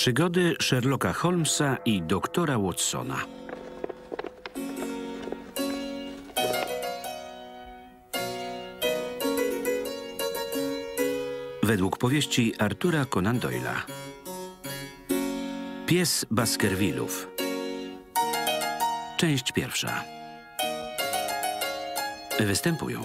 Przygody Sherlocka Holmesa i doktora Watsona. Według powieści Artura Conan Doyle'a. Pies Baskervillów. Część pierwsza. Występują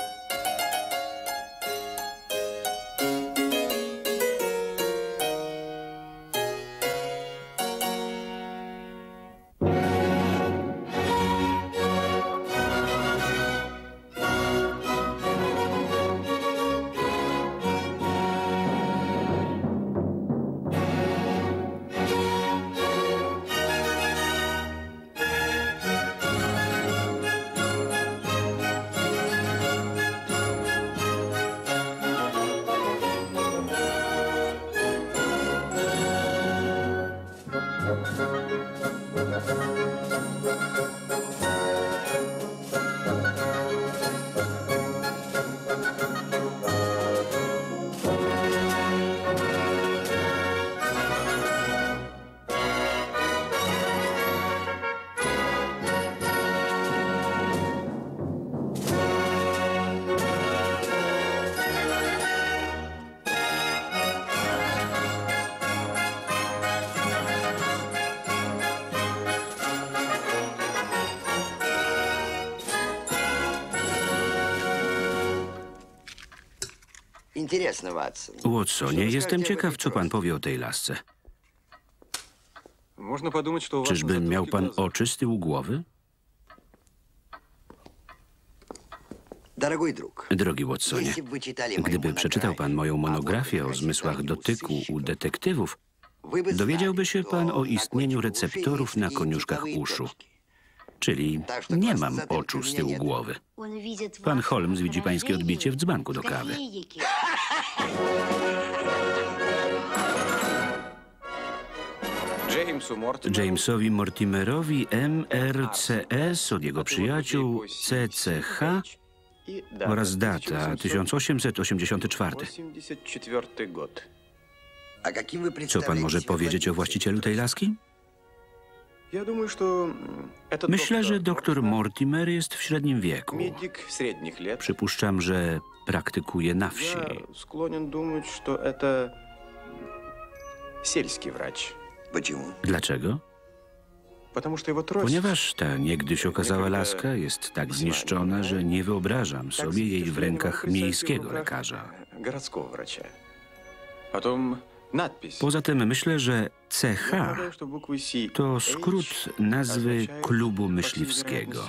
Watsonie, jestem ciekaw, co pan powie o tej lasce. Czyżby miał pan oczy z tyłu głowy? Drogi Watsonie, gdyby przeczytał pan moją monografię o zmysłach dotyku u detektywów, dowiedziałby się pan o istnieniu receptorów na koniuszkach uszu. Czyli nie mam oczu z tyłu głowy. Pan Holmes widzi pańskie odbicie w dzbanku do kawy. Jamesowi Mortimerowi MRCS od jego przyjaciół CCH oraz data 1884. Co pan może powiedzieć o właścicielu tej laski? Myślę, że doktor Mortimer jest w średnim wieku. Przypuszczam, że praktykuje na wsi. Dlaczego? Ponieważ ta niegdyś okazała laska jest tak zniszczona, że nie wyobrażam sobie jej w rękach miejskiego lekarza. Poza tym myślę, że CH to skrót nazwy klubu myśliwskiego.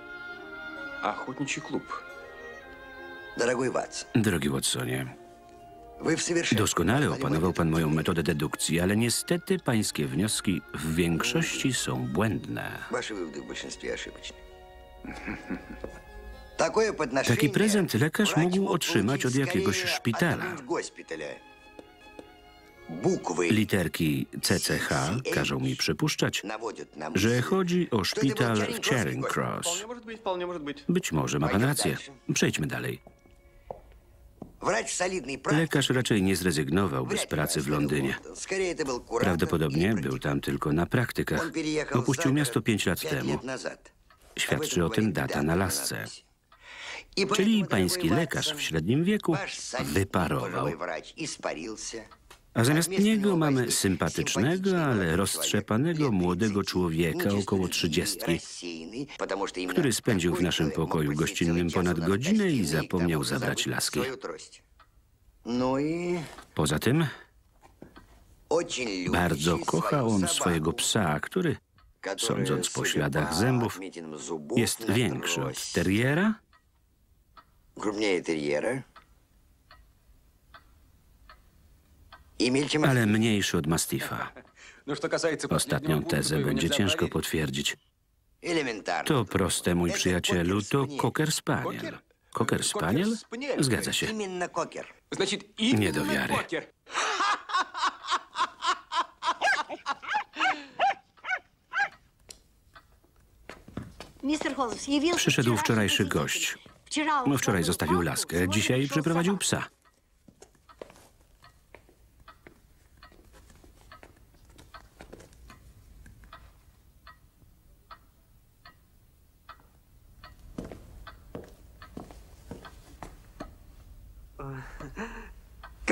Drogi Watsonie, doskonale opanował pan moją metodę dedukcji, ale niestety pańskie wnioski w większości są błędne. Taki prezent lekarz mógł otrzymać od jakiegoś szpitala. Literki CCH każą mi przypuszczać, że chodzi o szpital w Charing Cross. Być może ma pan rację. Przejdźmy dalej. Lekarz raczej nie zrezygnowałby z pracy w Londynie. Prawdopodobnie był tam tylko na praktykach. Opuścił miasto 5 lat temu. Świadczy o tym data na lasce. Czyli pański lekarz w średnim wieku wyparował. A zamiast niego mamy sympatycznego, ale roztrzepanego młodego człowieka około 30, który spędził w naszym pokoju gościnnym ponad godzinę i zapomniał zabrać laski. Poza tym bardzo kocha on swojego psa, który, sądząc po śladach zębów, jest większy od teriera, ale mniejszy od mastifa. Ostatnią tezę będzie ciężko potwierdzić. To proste, mój przyjacielu, to Cocker Spaniel. Cocker Spaniel? Zgadza się. Nie do wiary. Przyszedł wczorajszy gość. Wczoraj zostawił laskę, dzisiaj przyprowadził psa.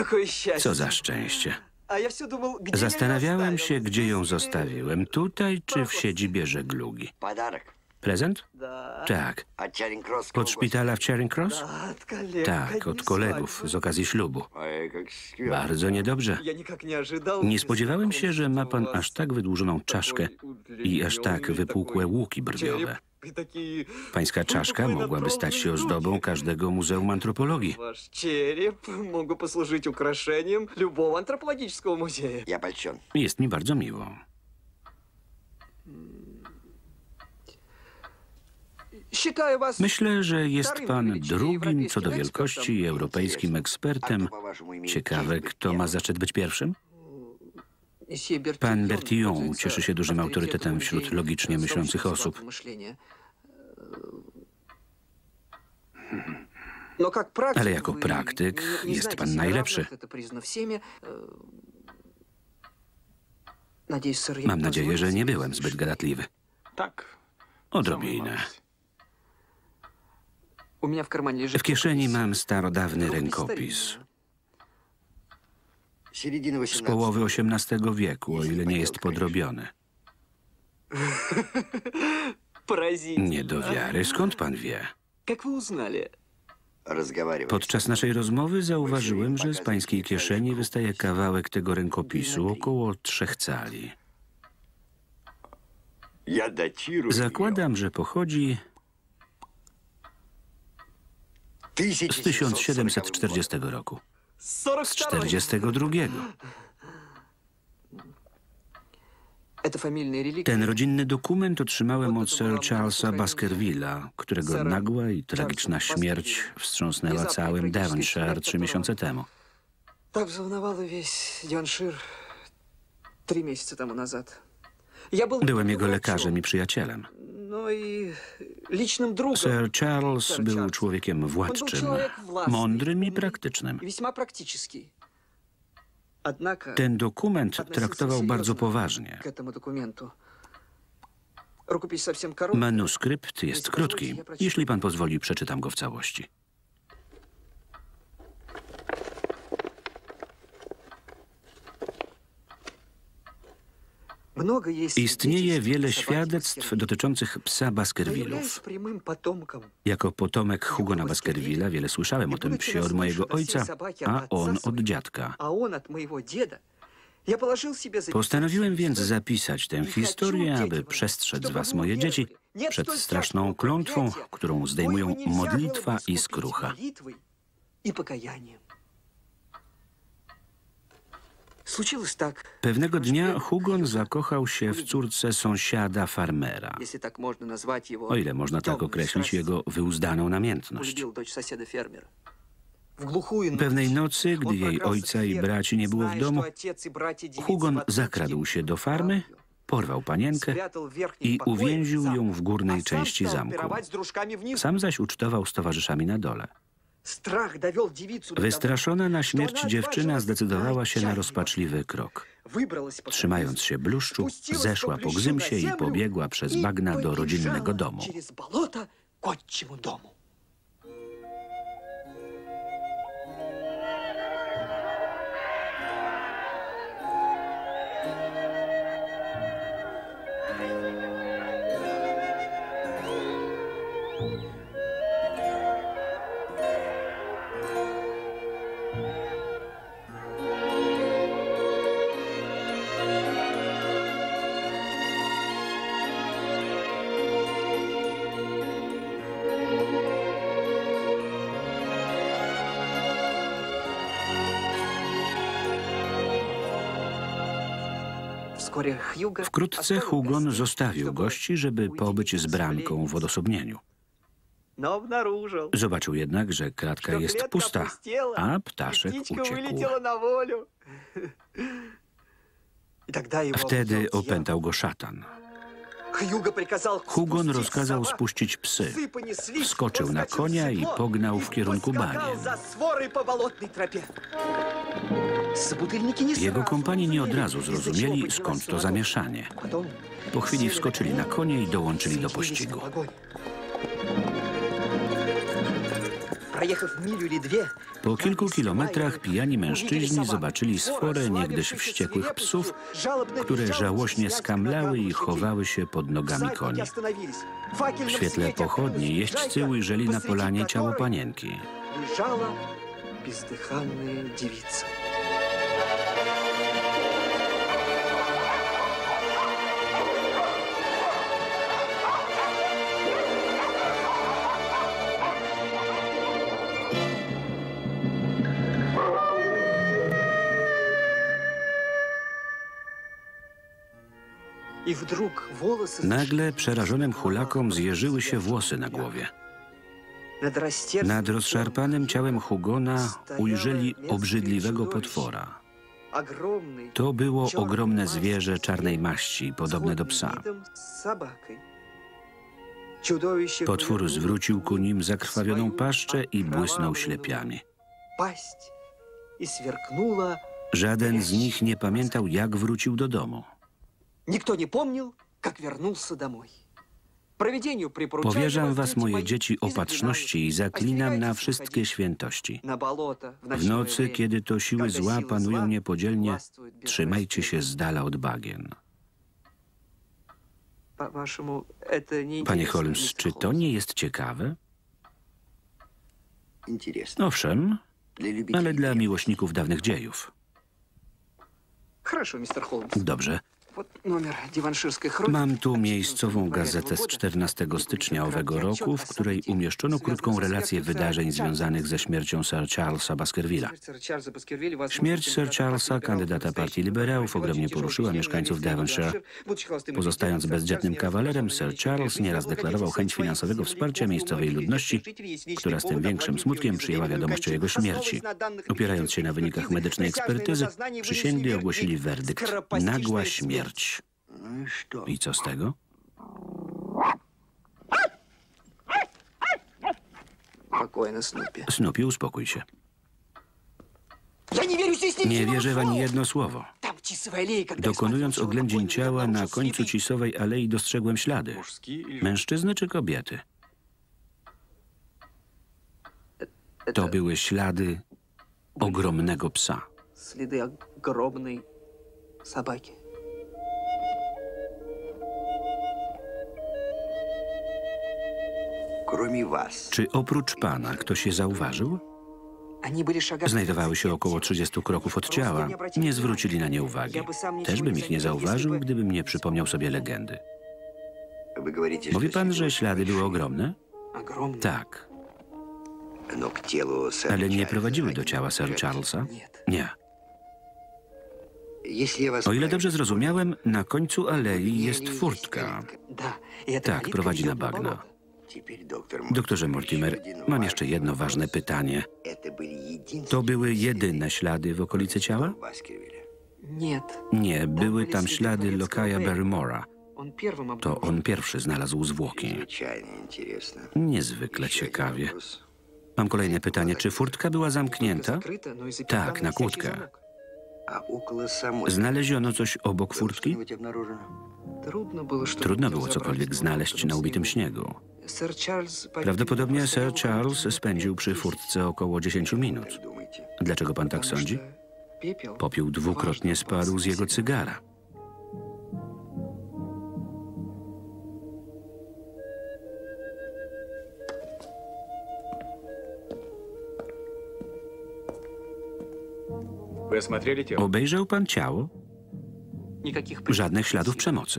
Co za szczęście. Zastanawiałem się, gdzie ją zostawiłem. Tutaj czy w siedzibie żeglugi. Prezent? Tak. Od szpitala w Charing Cross? Tak, od kolegów z okazji ślubu. Bardzo niedobrze. Nie spodziewałem się, że ma pan aż tak wydłużoną czaszkę i aż tak wypukłe łuki brwiowe. Pańska czaszka mogłaby stać się ozdobą każdego muzeum antropologii. Wasz череп mógłby posłużyć ukraszeniem любого antropologicznego muzeum. Jest mi bardzo miło. Myślę, że jest pan drugim co do wielkości europejskim ekspertem. Ciekawe, kto ma zaszczyt być pierwszym? Pan Bertillon cieszy się dużym autorytetem wśród logicznie myślących osób. Ale jako praktyk jest pan najlepszy. Mam nadzieję, że nie byłem zbyt gadatliwy. Tak. Odrobinę. W kieszeni mam starodawny rękopis. Z połowy XVIII wieku, o ile nie jest podrobiony. Nie do wiary. Skąd pan wie? Podczas naszej rozmowy zauważyłem, że z pańskiej kieszeni wystaje kawałek tego rękopisu, około 3 cali. Zakładam, że pochodzi z 1740 roku. Z 42. Ten rodzinny dokument otrzymałem od Sir Charlesa Baskerville'a, którego nagła i tragiczna śmierć wstrząsnęła całym Devonshire 3 miesiące temu. Tak wzruszył wесь Devonshire 3 miesiące temu nazad. Byłem jego lekarzem i przyjacielem. Sir Charles był człowiekiem władczym, mądrym i praktycznym. Ten dokument traktował bardzo poważnie. Manuskrypt jest krótki. Jeśli pan pozwoli, przeczytam go w całości. Istnieje wiele świadectw dotyczących psa Baskervillów. Jako potomek Hugona Baskervilla wiele słyszałem o tym psie od mojego ojca, a on od dziadka. Postanowiłem więc zapisać tę historię, aby przestrzec was, moje dzieci, przed straszną klątwą, którą zdejmują modlitwa i skrucha. Pewnego dnia Hugon zakochał się w córce sąsiada farmera, o ile można tak określić jego wyuzdaną namiętność. Pewnej nocy, gdy jej ojca i braci nie było w domu, Hugon zakradł się do farmy, porwał panienkę i uwięził ją w górnej części zamku. Sam zaś ucztował z towarzyszami na dole. Wystraszona na śmierć dziewczyna zdecydowała się na rozpaczliwy krok. Trzymając się bluszczu, zeszła po gzymsie i pobiegła przez bagna do rodzinnego domu. Wkrótce Hugon zostawił gości, żeby pobyć z bramką w odosobnieniu. Zobaczył jednak, że klatka jest pusta, a ptaszek uciekł. Wtedy opętał go szatan. Hugon rozkazał spuścić psy. Wskoczył na konia i pognał w kierunku bagien. Jego kompanii nie od razu zrozumieli, skąd to zamieszanie. Po chwili wskoczyli na konie i dołączyli do pościgu. Po kilku kilometrach pijani mężczyźni zobaczyli sforę niegdyś wściekłych psów, które żałośnie skamlały i chowały się pod nogami koni. W świetle pochodni jeźdźcy ujrzeli na polanie ciało panienki. Лежала бездыханная девица. И вдруг волосы Nagle przerażonym hulakom zjeżyły się włosy na głowie. Nad rozszarpanym ciałem Hugona ujrzeli obrzydliwego potwora. To było ogromne zwierzę czarnej maści, podobne do psa. Potwór zwrócił ku nim zakrwawioną paszczę i błysnął ślepiami. Żaden z nich nie pamiętał, jak wrócił do domu. Никто не помнил, как вернулся домой. Powierzam was, moje dzieci, opatrzności i zaklinam na wszystkie świętości. W nocy, kiedy to siły zła panują niepodzielnie, trzymajcie się z dala od bagien. Panie Holmes, czy to nie jest ciekawe? Owszem, ale dla miłośników dawnych dziejów. Хорошо, мистер Холмс. Dobrze. Вот номер диванширской хроники. Mam tu miejscową gazetę z 14 stycznia owego roku, w której umieszczono krótką relację wydarzeń związanych ze śmiercią Sir Charlesa Baskervilla. Śmierć Sir Charlesa, kandydata partii liberałów, ogromnie poruszyła mieszkańców Devonshire. Pozostając bezdzietnym kawalerem, Sir Charles nieraz deklarował chęć finansowego wsparcia miejscowej ludności, która z tym większym smutkiem przyjęła wiadomość o jego śmierci. Opierając się na wynikach medycznej ekspertyzy, przysięgli ogłosili werdykt: nagła śmierć. I co z tego? Snoopy, uspokój się. Nie wierzę w ani jedno słowo. Dokonując oględzin ciała na końcu Cisowej Alei dostrzegłem ślady. Mężczyzny czy kobiety? To były ślady ogromnego psa. Следы огромной собаки. Czy oprócz pana ktoś je zauważył? Znajdowały się około 30 kroków od ciała. Nie zwrócili na nie uwagi. Też bym ich nie zauważył, gdybym nie przypomniał sobie legendy. Mówi pan, że ślady były ogromne? Tak. Ale nie prowadziły do ciała Sir Charlesa? Nie. O ile dobrze zrozumiałem, na końcu alei jest furtka. Tak, prowadzi na bagna. Doktorze Mortimer, mam jeszcze jedno ważne pytanie. To były jedyne ślady w okolicy ciała? Nie, były tam ślady lokaja Barrymora. To on pierwszy znalazł zwłoki. Niezwykle ciekawie. Mam kolejne pytanie. Czy furtka była zamknięta? Tak, na kłódkę. Znaleziono coś obok furtki? Trudno było cokolwiek znaleźć na ubitym śniegu. Prawdopodobnie Sir Charles spędził przy furtce około 10 minut. Dlaczego pan tak sądzi? Popiół dwukrotnie spadł z jego cygara. Obejrzał pan ciało? Żadnych śladów przemocy.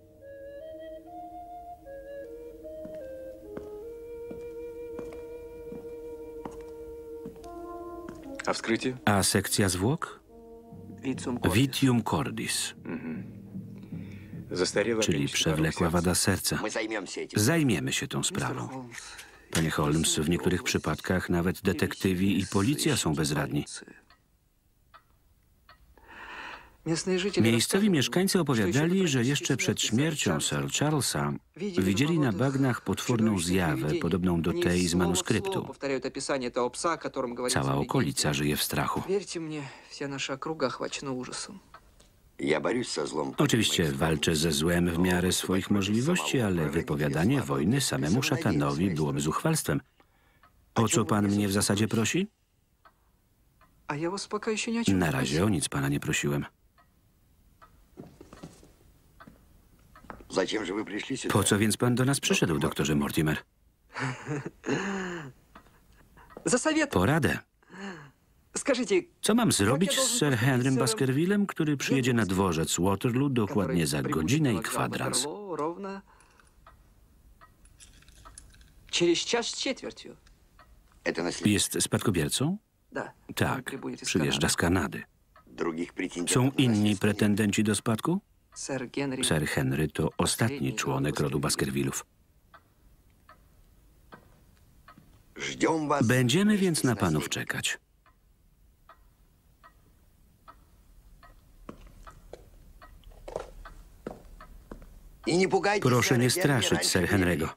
A sekcja zwłok? Vitium cordis, czyli przewlekła wada serca. Zajmiemy się tą sprawą. Panie Holmes, w niektórych przypadkach nawet detektywi i policja są bezradni. Miejscowi mieszkańcy opowiadali, że jeszcze przed śmiercią Sir Charlesa widzieli na bagnach potworną zjawę, podobną do tej z manuskryptu. Cała okolica żyje w strachu. Oczywiście walczę ze złem w miarę swoich możliwości, ale wypowiadanie wojny samemu szatanowi byłoby zuchwalstwem. O co pan mnie w zasadzie prosi? А я вас пока еще ни о чем Na не razie просил. o nic pana nie prosiłem. Зачем же вы пришли сюда? Po co więc pan do nas przyszedł, doktorze Mortimer? За совет. Poradę. Skажите, Co mam zrobić z Sir Henrym Baskervillem, który przyjedzie na dworzec Waterloo dokładnie za godzinę i kwadrans? Ровно через час с четвертью. Это наследие Jest spadkobiercą? Да. Он Tak, прибудет из przyjeżdża Канады. z Kanady. других претендентов Są на inni наследство нет. pretendenci do spadku? Сэр Генри. Sir Henry to ostatni członek rodu Baskervillów. Ждем вас. Będziemy вместе więc с na panów наследием. czekać. И не пугайте Proszę сэра nie Генри straszyć раньше Sir времени. Henry'ego.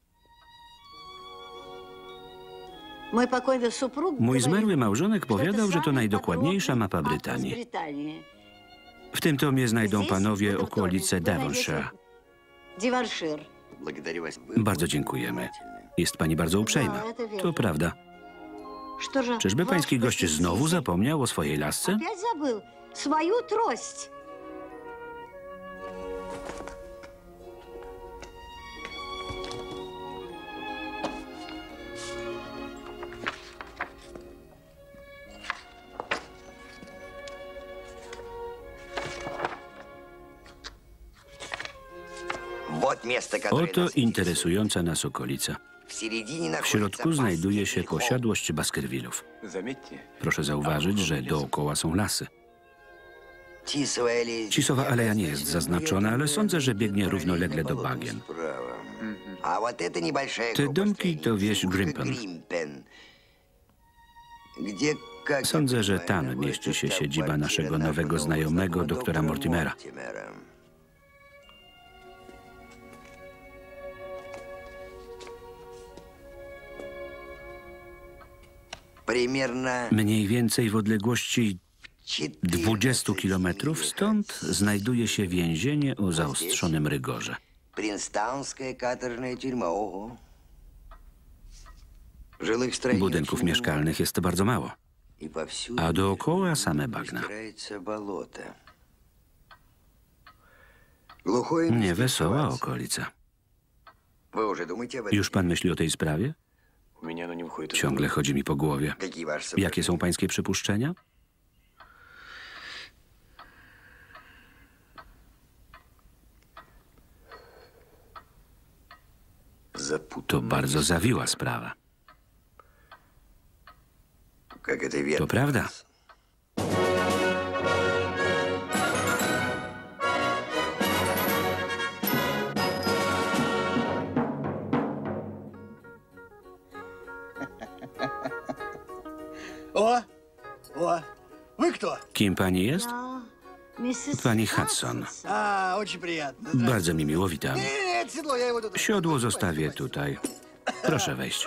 Mój pokojny suprug Mój говорит, zmarły małżonek że to powiadał, że to samy najdokładniejsza podrobny mapa atlas Brytanii. Brytanii. W tym tomie znajdą Здесь, panowie w tym okolice tomie, Devonshire. Devonshire. Благодарю вас. Bardzo dziękujemy. Jest pani bardzo uprzejma. To prawda. Что же, Czyżby ваш pański gość znowu посетитель zapomniał o swojej lasce? Опять забыл свою трость. Вот место, которое Oto нас interesująca nas okolica. В середине W находится środku znajduje się Баскервилл. posiadłość Baskervillów. Заметьте, Proszę zauważyć, że dookoła są lasy. Тисовая аллея Cisowa aleja nie jest обозначена, zaznaczona, ale sądzę, że biegnie równolegle do болото bagien. справа. А вот это небольшая Te группа domki to wieś строений, Grimpen. Grimpen, где, как я Sądzę, że понимаю, tam находится mieści się siedziba штаб-квартира naszego нашего nowego нового znajomego, знакомого doktora Mortimera. Мортимера. Примерно Mniej więcej w odległości 14 20 kilometrów миль stąd отсюда. znajduje się więzienie o zaostrzonym rygorze. Принстаунская каторжная тюрьма. Ого. Жилых строений Budynków очень mieszkalnych jest bardzo mało, много. И повсюду a dookoła same bagna. простирается болото. Глухое Niewesoła место. okolica. Вы уже думаете об этом? Już pan myśli o tej sprawie? у меня оно не выходит. из Ciągle chodzi mi po głowie. Какие ваши Jakie są pańskie przypuszczenia? Запутанно. To bardzo zawiła sprawa. Как это верно? To prawda. О, вы кто? Kim pani jest? Я миссис Pani Hudson. А, очень приятно. Здравствуйте. Bardzo mi miło, witam. Не, это седло, я его тут... Siodło zostawię tutaj. Proszę wejść.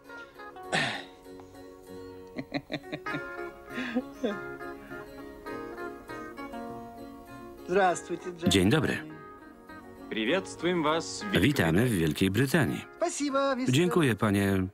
Здравствуйте, Джек. Dzień dobry. Приветствуем вас, Великобритания. Witamy w Wielkiej Brytanii. Спасибо, мистер... Dziękuję, panie.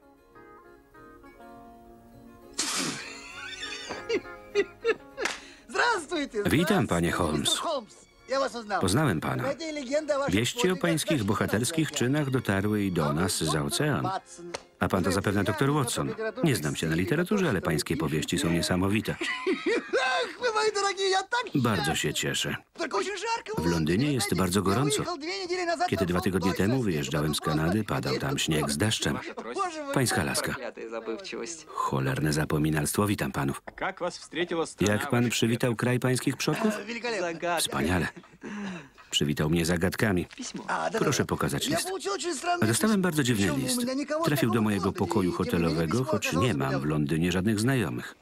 Здравствуйте. Witam, panie Здравствуйте, Holmes. мистер Холмс. Я вас узнал. Poznałem pana. Эти легенды о ваших Wieści o подвигах pańskich дошли bohaterskich до нас. czynach dotarły i do nas za ocean. Watson. A pan to zapewne doktor Watson. Nie znam się na literaturze, ale pańskie powieści są niesamowite. Ах, вы мои дорогие, я так Bardzo się cieszę. Только очень жарко. W Londynie Вы jest знаете, bardzo я gorąco. выехал 2 недели назад Kiedy на 2 tygodnie фронт, temu точно, wyjeżdżałem z Kanady, padał tam śnieg z deszczem. Боже мой. Pańska laska. Проклятая забывчивость. Cholerne zapominalstwo, witam panów. Как вас встретила страна Jak pan ваших przywitał kraj pańskich przodków? Великолепно. Wspaniale. Przywitał mnie zagadkami. Письмо. А, да, Proszę да. pokazać Я list. получил очень странное Dostałem письмо. bardzo dziwny Причем у list. меня никого Trafił do знакомого mojego в Лондоне, pokoju и тем не менее hotelowego, письмо choć оказалось nie у меня mam w Londynie żadnych znajomych.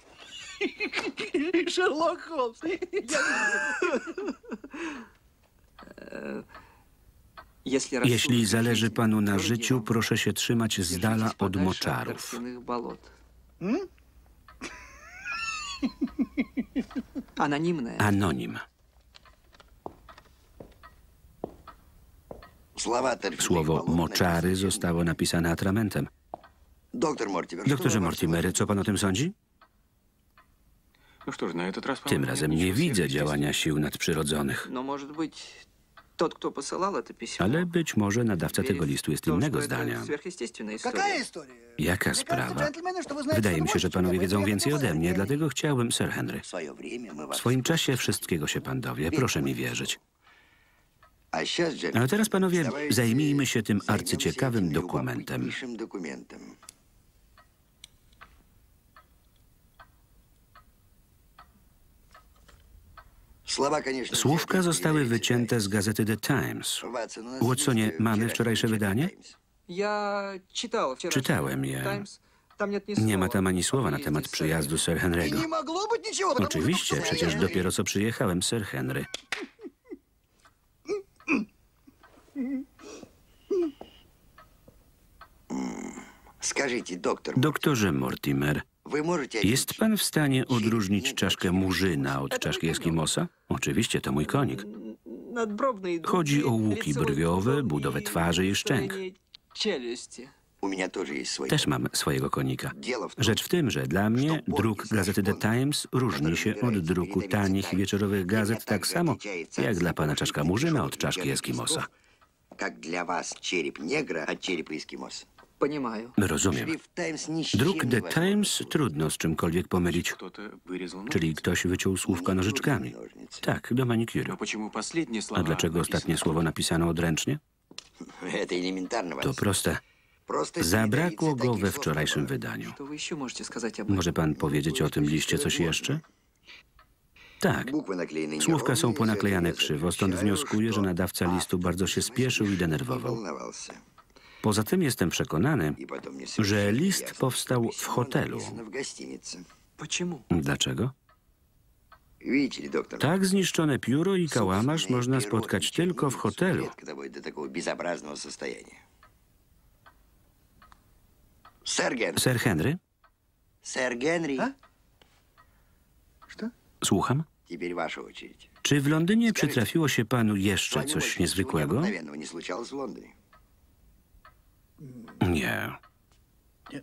Шерлок Холмс. Jeśli zależy panu na życiu, proszę się trzymać z dala od moczarów. Анонимная. Anonim. Слова торфяных Słowo болот moczary написаны zostało napisane atramentem. Doktorze Mortimer, co pan o tym sądzi? Ну что ж, на этот раз, Tym по-моему, razem нет nie ничего widzę сверхъестественного. działania sił nadprzyrodzonych. Но, может быть, tот, кто посылал это письмо, Ale być może nadawca tego верит listu jest в то, innego что это zdania. сверхъестественная история. Какая история? Jaka Мне кажется, sprawa? джентльмены, что вы знаете Wydaje mi się, больше, że чем я, panowie поэтому wiedzą я więcej готов ode mnie, знать. dlatego chciałbym, Sir Henry. W swoim czasie wszystkiego się pan dowie, proszę mi wierzyć. A teraz, panowie, zajmijmy się tym arcyciekawym dokumentem. Słówka zostały wycięte z gazety The Times. Watsonie, mamy wczorajsze wydanie? Я читал вчера. Czytałem je. Times. Там нет ни Nie ma слова tam ani о słowa na приезде temat сэра. przyjazdu Sir И Henry'ego. не могло быть ничего, потому что Oczywiście, только przecież я- dopiero co przyjechałem, Sir Henry. Скажите, доктор, Doktorze Mortimer, вы можете... jest pan w stanie odróżnić czaszkę murzyna od czaszki Eskimosa? Oczywiście, to mój konik. Надбровные Chodzi o дуги, łuki лицевой brwiowe, кружок budowę и twarzy i szczęk. строение челюсти. У меня тоже есть свой... Też mam swojego konika. Дело в том, Rzecz w tym, że dla mnie druk gazety The Times różni się od druku tanich wieczorowych gazet tak samo, jak dla pana czaszka murzyna od czaszki Eskimosa. как для вас череп негра от черепа эскимоса. Понимаю. Rozumiem. Шрифт Times ни с чем Druk не The возможен. Times trudno z czymkolwiek pomylić, Кто-то вырезал czyli ножницы. ktoś wyciął słówka nożyczkami. Tak, do Но manikuru. почему последние слова A dlaczego ostatnie написаны słowo napisano odręcznie? Это элементарно, To Ватсон. proste. Просто Zabrakło передавите go таких we слов wczorajszym не бывает. wydaniu. Что вы еще можете сказать об этом? Może pan powiedzieć o tym liście coś jeszcze? Tak. Bukwy naklejone Słówka są nierównie, ponaklejane ja krzywo, stąd zapowiedziałem, wnioskuję, że nadawca что listu bardzo się spieszył i denerwował. волновался. Poza tym jestem przekonany, И потом мне że совершенно list ясно, powstał что w письмо hotelu. написано в гостинице. Почему? Dlaczego? Видите ли, доктор, Tak zniszczone pióro i kałamarz собственные można перо spotkać ничего tylko не w видят, hotelu. редко доводит до такого безобразного состояния. Сэр Генри. Sir Henry? Сэр Генри. А? Что? Słucham? Теперь ваша очередь. Czy w Londynie przytrafiło się panu jeszcze С вами coś больше ничего niezwykłego? необыкновенного не случалось в Лондоне. Nie. Нет.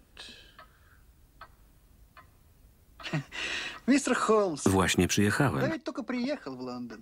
Мистер Холмс, Właśnie я przyjechałem. ведь только приехал в Лондон.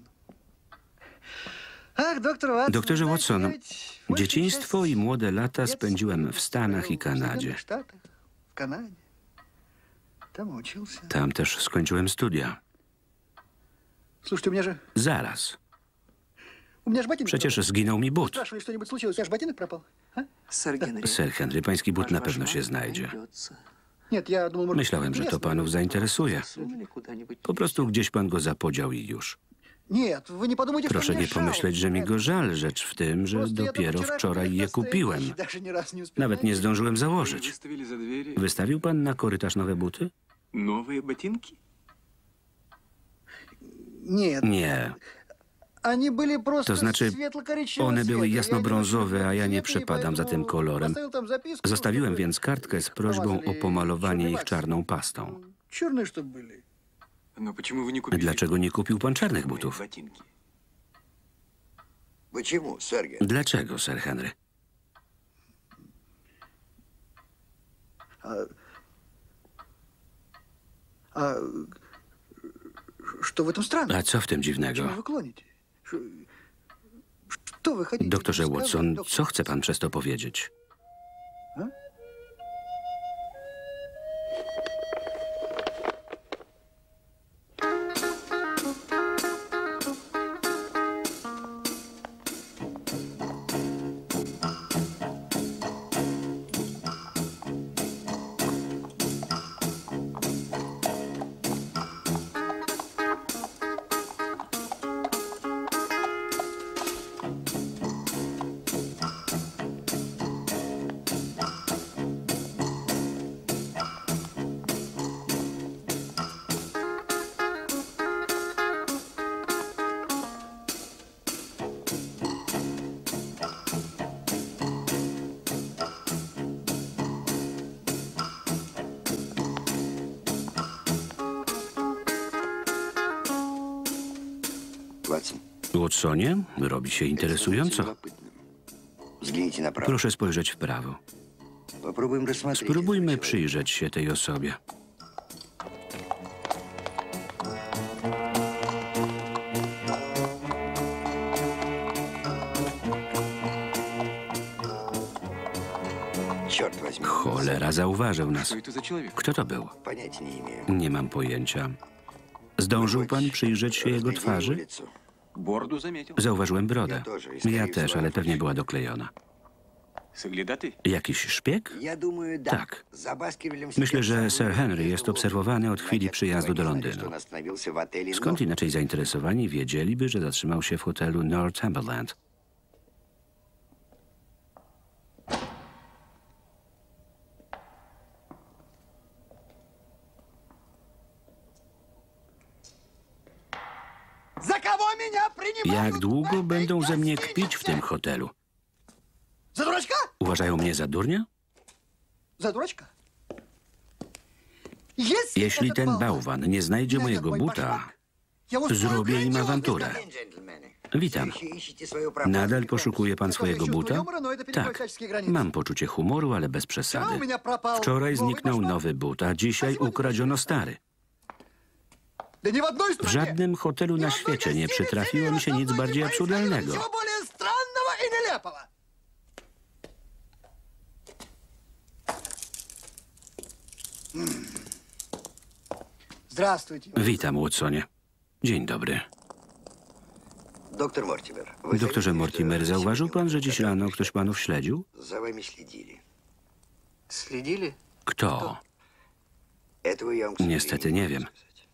Ach, doktor Watson, Doktorze знаете, Watson, я ведь большую dzieciństwo часть i młode lata детства spędziłem w Stanach i провел в Соединенных Kanadzie. Штатах, в Канаде. Там учился. Tam też skończyłem studia. Слушайте, Zaraz. у меня же ботинок Przecież пропал. zginął mi but. Спрашивали, что-нибудь случилось, аж ботинок пропал. А? Сэр Генри. Sir Henry, pański but na ваш pewno się маг znajdzie. найдется. Нет, я думал, может, Myślałem, że to интересно. panów zainteresuje. Сунули куда-нибудь. Po prostu gdzieś pan go zapodział i już. Нет, вы не подумайте, что Proszę мне nie жалко. pomyśleć, że mi Нет. go żal. Rzecz w tym, że Просто я dopiero только вчера wczoraj купил je на стоянке kupiłem. и даже ни разу не успел Nawet nie надеть. zdążyłem założyć. Выставили за двери Wystawił pan na korytarz nowe buty? новые ботинки? Нет, Nie. они были просто To znaczy, светло-коричневого one były цвета. Я jasnobrązowe, a ja nie цвета, и przepadam za tym поэтому kolorem. оставил там записку, Zostawiłem чтобы więc kartkę z prośbą o pomalowanie ich czarną pastą. черные, чтобы были. Но почему вы не купили Dlaczego nie kupił pan czarnych мои butów? ботинки? Почему, сэр Генри? Dlaczego, Sir Henry? А что в этом странного? A co w tym К чему dziwnego? вы клоните? Что вы хотите Doktorze этим Watson, сказать, доктор? co chce pan przez to powiedzieć? Ватсон, Watsonie, robi się это становится interesująco. любопытным. Взгляните направо. Proszę spojrzeć w prawo. Попробуем рассмотреть. Spróbujmy przyjrzeć się tej osobie. Черт возьми. Cholera, zauważył nas. Что это за человек? Kto to był? Понятия не имею. Nie mam pojęcia. Zdążył pan przyjrzeć się jego Разглядел twarzy? лицо. Бороду заметил. Zauważyłem brodę. Ja też, ale pewnie była doklejona. Соглядатый? Jakiś szpieg? Я думаю, да. Tak. За Баскервилем Myślę, że следят Sir за Henry мной. jest obserwowany od chwili przyjazdu do Знали, Londynu. что он остановился в отеле Skąd «Норт». inaczej zainteresowani wiedzieliby, że zatrzymał się w hotelu Northumberland? За кого меня принимают? Jak długo będą ze mnie kpić w tym hotelu? За дурачка? Uważają mnie za durnia? За дурачка? Jeśli ten bałwan nie znajdzie mojego buta, zrobię im awanturę. Witam. Nadal poszukuje pan swojego buta? Tak. Mam poczucie humoru, ale bez przesady. Wczoraj zniknął nowy but, a dzisiaj ukradziono stary. W żadnym hotelu na świecie nie przytrafiło mi się nic bardziej absurdalnego. Здравствуйте. Witam, Watsonie. Dzień dobry. Доктор Мортимер. Вы Doktorze заметили, Mortimer, что zauważył сегодня pan, że утром, dziś когда rano вы ktoś panów śledził? За вами следили. Следили? Kto? Этого я вам, к Niestety сожалению, nie не wiem. могу сказать.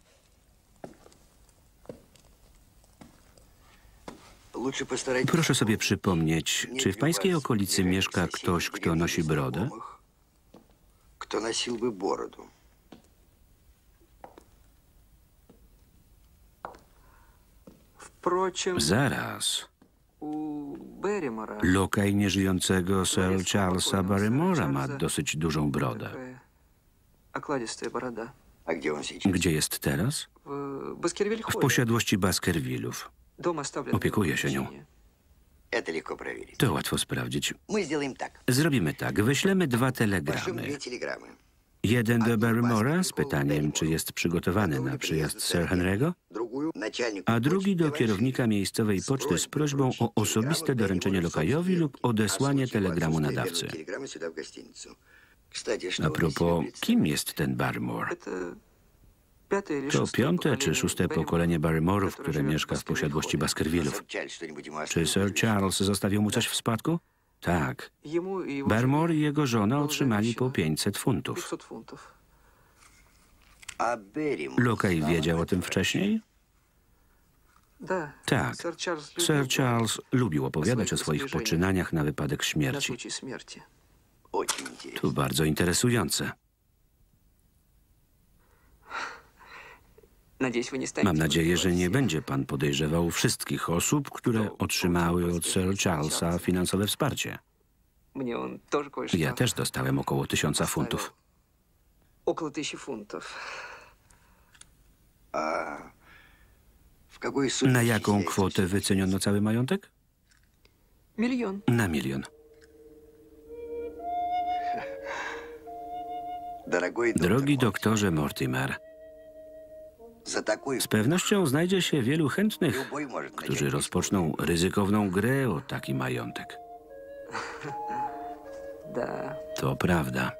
Лучше постарайтесь Proszę sobie вспомнить, przypomnieć, нет czy w ли у pańskiej вас okolicy или mieszka соседей ktoś, или kto nosi brodę? знакомых, кто носил бы бороду. Впрочем, Zaraz. у Берримора Lokaj nieżyjącego Sir Charlesa Barrymora ma dosyć dużą brodę. такая окладистая борода. А где он сейчас? Gdzie jest teraz? В Баскервиль W Холле. posiadłości Baskervillów. Дом оставлен. Opiekuje się nią. Это легко проверить. To łatwo sprawdzić. Мы сделаем так. Zrobimy tak. Wyślemy 2 Пошлем telegramy. 2 телеграммы. Jeden do Barrymora z pytaniem, czy jest przygotowany na przyjazd Sir Henry'ego, Другую начальнику a drugi do почты kierownika miejscowej poczty z prośbą o osobiste doręczenie lokajowi lub odesłanie telegramu nadawcy. Телеграммы сюда в гостиницу. Кстати, что A он из propos, себя kim jest ten Barrymore? Это пятое или To шестое piąte czy поколение szóste Берримора, pokolenie Barrymorów, które które żyje w mieszka w posiadłości Baskervillów. Сообщали что-нибудь ему о Czy Sir своем Charles zostawił mu coś w spadku? Tak. Ему и его Barrymore i жене jego żona было otrzymali po завещено 500 funtów. 500 фунтов. А Берримор Lokaj знал wiedział об o tym этом wcześniej? Да. Tak. Сэр Чарльз любил Sir Charles lubił opowiadać o swoich swoich rozporządzeniach. poczynaniach na wypadek на śmierci. случай смерти. Очень интересно. To bardzo interesujące. Надеюсь, вы не станете Mam nadzieję, że nie подозревать będzie pan podejrzewał wszystkich osób, które otrzymały od Sir Charlesa finansowe wsparcie. Мне он тоже кое-что Ja też dostałem około 1000 funtów. около 1000 фунтов. А в какой сумме Na jaką исчисляется kwotę всё? wyceniono cały majątek? Миллион. Na 1 milion. Дорогой Drogi доктор, doktorze Mortimer, за такой z pewnością znajdzie się wielu chętnych, любой может którzy начать rozpoczną ryzykowną grę o taki majątek. Да. To prawda.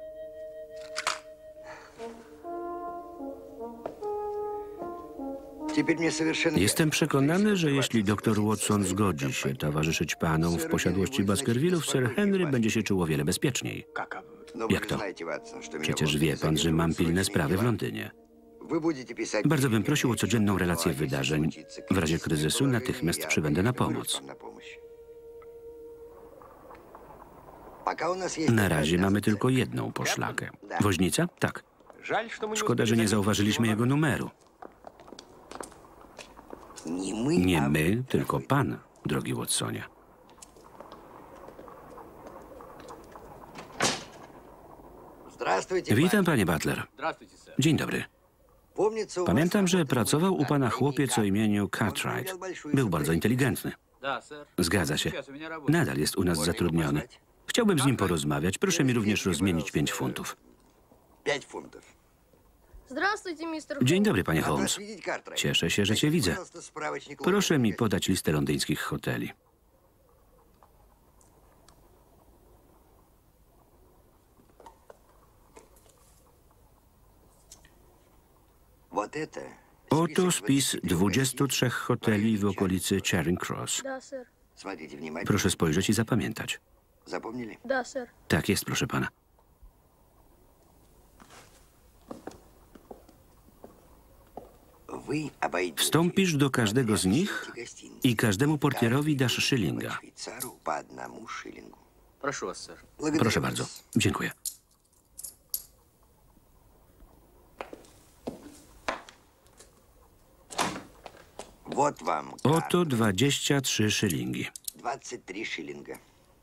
Теперь мне совершенно Jestem ясно, przekonany, że если jeśli dr согласится Watson со своей zgodzi się компанией, towarzyszyć panom w posiadłości Baskervillów, Sir Henry będzie się czuł o wiele bezpieczniej. но вы Jak же to? знаете, Ватсон, что меня Przecież в wie Лондоне pan, że mam задерживают pilne срочные sprawy w дела. Londynie. Вы будете писать Bardzo bym мне prosił o codzienną relację если wydarzeń. случится W razie кризисное kryzysu положение, natychmiast я przybędę na приду pomoc. вам на помощь. Пока у нас есть Na одна razie mamy станция. tylko jedną poszlakę. Да. Woźnica? Tak. Жаль, что мы не Szkoda, że успели nie заметить zauważyliśmy его jego numeru. Не мы, Nie а my, вы, tylko дорогой. pan, drogi Watsonie. Здравствуйте, Witam, panie Butler. Dzień dobry. Помнится, у вас Pamiętam, że работал pracował u pana на chłopiec o imieniu Cartwright. Był bardzo inteligentny. Zgadza się. Nadal jest u nas zatrudniony. Chciałbym z nim porozmawiać. Proszę mi również rozmienić 5 funtów. 5 funtów. Здравствуйте, мистер Dzień Холмс. dobry, panie Rad was Holmes. widzieć, Cartwright. Cieszę się, że cię Dajcie, widzę. pожалуйста, справочник Proszę mi Лондона. podać listę londyńskich hoteli. Вот это Oto список spis 23 23 hoteli w okolicy Charing Cross. Да, сэр. Смотрите внимательно. Proszę spojrzeć i zapamiętać. Запомнили? Да, сэр. Tak jest, proszę pana. Вы обойдете Wstąpisz do każdego z nich гостиницы. i każdemu portierowi dasz szylinga. Швейцару по 1 шиллингу. Прошу вас, сэр. Благодарю Proszę вас. bardzo. Dziękuję. Вот вам Oto 23 szylingi. 23 шиллинга.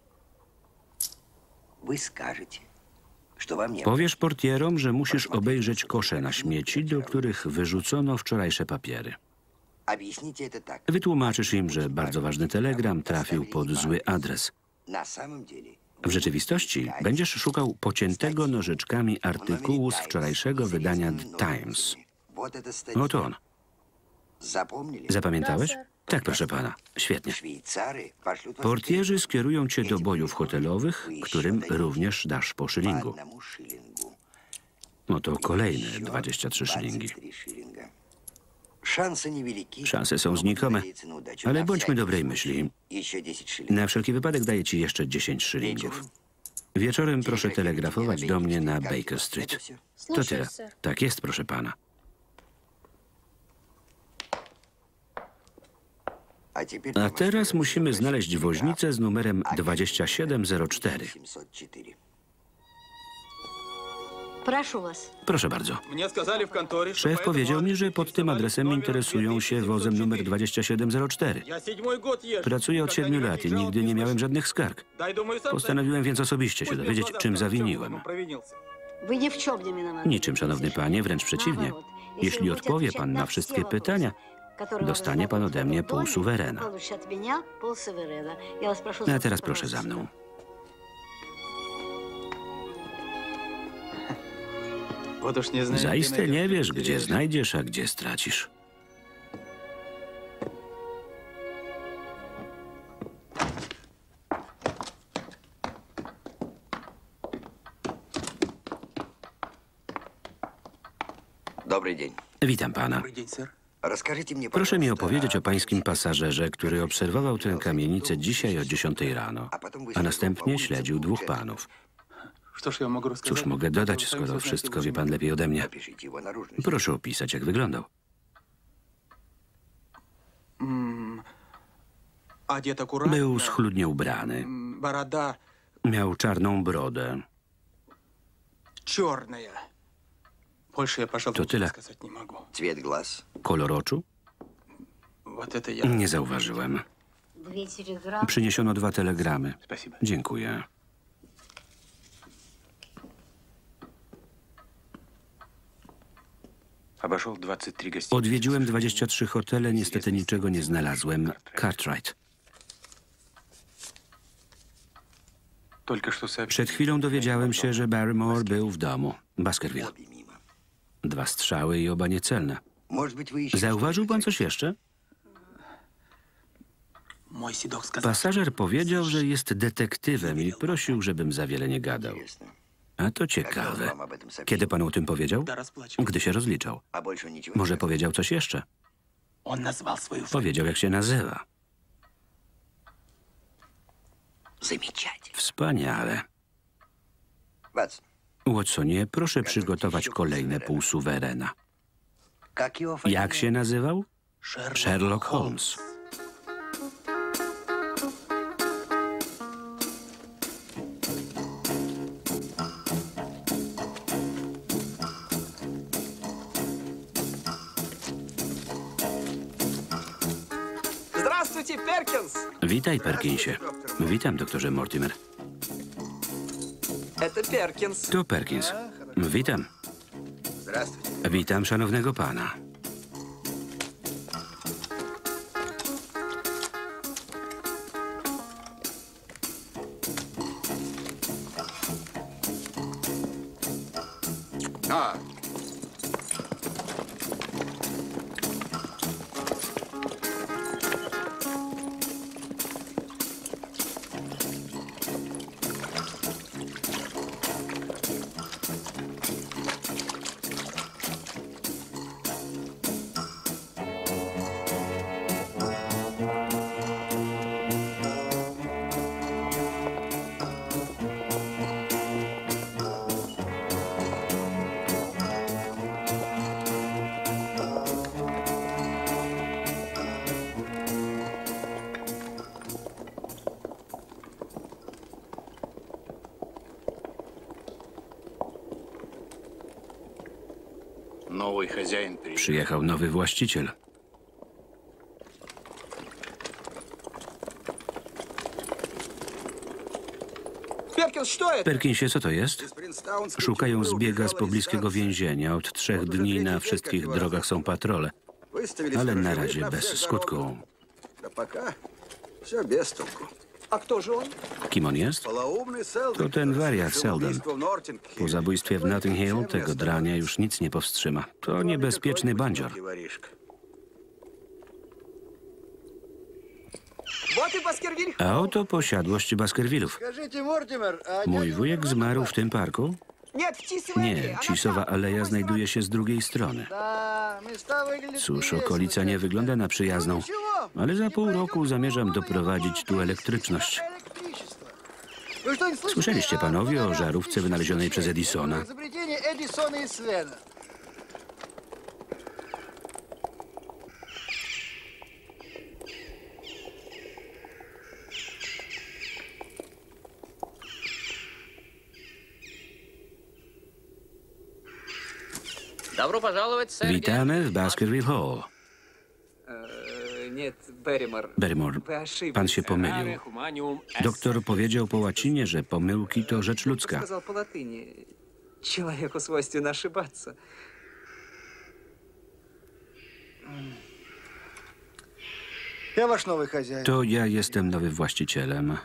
Вы skажете, что вам не Powiesz portierom, że musisz obejrzeć kosze na śmieci, do których wyrzucono wczorajsze papiery. Объясните это так. Wytłumaczysz im, że bardzo ważny telegram trafił pod zły adres. На самом деле, W rzeczywistości będziesz szukał pociętego nożyczkami artykułu z wczorajszego wydania The Times. вот это статья. Oto on. Запомнили? Zapamiętałeś? Tak, proszę pana. Świetnie. Szwajcary пошлют вас Portierzy skierują cię do bojów hotelowych, którym również dasz po по szylingu. 1 шиллингу. Oto kolejne 23 szylingi. 23 szylingę. Szanse niewielkie. Szanse są znikome, ale bądźmy dobrej myśli. Jeszcze 10 szylingów. Na wszelki wypadek daję ci jeszcze 10 szylingów. Wieczorem proszę telegrafować do mnie na Baker Street. To Слушаюсь, tyle. сэр. Tak jest, proszę pana. A teraz musimy znaleźć woźnicę z numerem 2704. 704. Прошу вас. Proszę bardzo. Мне сказали в конторе, что Szef по powiedział этому mi, że pod tym адресу adresem номер interesują się wozem numer 2704. Я 7-й год езжу. Pracuję od 7 lat i nigdy nie miałem żadnych skarg. Дай, думаю, сам Postanowiłem więc osobiście się dowiedzieć, czym zawiniłem. провинился. Вы ни в чем не виноваты. Niczym, szanowny panie, wręcz przeciwnie. Jeśli odpowie pan na wszystkie pytania, dostanie pan ode mnie pół suwerena. A teraz proszę za mną. Вот уж не знаю, где Zaiste найдешь, nie wiesz, где gdzie теряешь. znajdziesz, a gdzie stracisz. Dobry dzień. Witam pana. Добрый день, сэр. Расскажите мне, Proszę mi пожалуйста, opowiedzieć o pańskim pasażerze, który obserwował tę kamienicę dzisiaj o 10 rano, a następnie śledził dwóch panów. Что ж я могу рассказать? Cóż mogę dodać, skoro wszystko wie pan lepiej ode mnie? Напишите его наружность. Proszę opisać, jak wyglądał. Одет аккуратно. Był schludnie ubrany. Борода Miał czarną brodę. черная. Больше я, пожалуй, To ничего tyle. сказать не могу. Цвет глаз. Kolor oczu? Вот это я. Nie zauważyłem. Przyniesiono 2 telegramy. Спасибо. Dziękuję. Обошел 23 гостиницы. Odwiedziłem 23 hotele, niestety niczego nie znalazłem. Cartwright. Только что сообщили. Przed chwilą dowiedziałem się, że Barrymore był w domu. Baskerville. Обе мимо. 2 strzały i oba niecelne. Может быть, вы еще Zauważył pan coś jeszcze? Мой седок сказал. Pasażer powiedział, że jest detektywem i prosił, żebym za wiele nie gadał. интересно? A to Когда он ciekawe. вам об этом сообщил? Kiedy panu o tym powiedział? Да, расплачивался. Gdy się rozliczał. А больше ничего не Może сказал? powiedział coś jeszcze? Он назвал свою фамилию. Powiedział, jak się nazywa. Замечательно. Wspaniale. Ватсон, Watsonie, proszę przygotować kolejne pół suwerena. как его фамилия? Jak się nazywał? Шерлок Sherlock Holmes. Здравствуйте, Перкинс! Witaj, Perkinsie. Witam, doktorze Mortimer. Это Перкинс. To Perkins. Witam. Здравствуйте. Witam szanownego pana. А, новый хозяин приехал. Przyjechał nowy właściciel. Перкинс, что это? Perkinsie, co to jest? Szukają zbiega z pobliskiego więzienia. Od 3 dni na wszystkich drogach są patrole, ale na razie bez skutku. А кто же он? Kim on jest? To ten wariat Selden. Po zabójstwie w Notting Hill tego drania już nic nie powstrzyma. To niebezpieczny bandzior. Вот и Баскервиль. A oto posiadłość Baskervillów. Скажите, Мортимер, а Mój wujek zmarł w tym parku? Нет, в Тисовой аллее. Nie, Она Cisowa там, aleja с другой znajduje się z drugiej strony. Да, места выглядят Cóż, невесело, okolica nie wygląda na przyjazną, ale za pół roku zamierzam doprowadzić tu elektryczność. Вы что-нибудь слышали Słyszeliście о panowie o фонографе żarówce wynalezionej przez Edisona? Изобретение Эдисона и Свена. Добро пожаловать, сэр. Witamy w Baskerville Hall. Нет, Берримор. Barrymore, Вы ошиблись. pan się pomylił. Doktor powiedział po łacinie, że pomyłki to rzecz ludzka. Сказал по латыни. Человеку свойственно ошибаться. Я ваш новый хозяин. To ja jestem nowym właścicielem.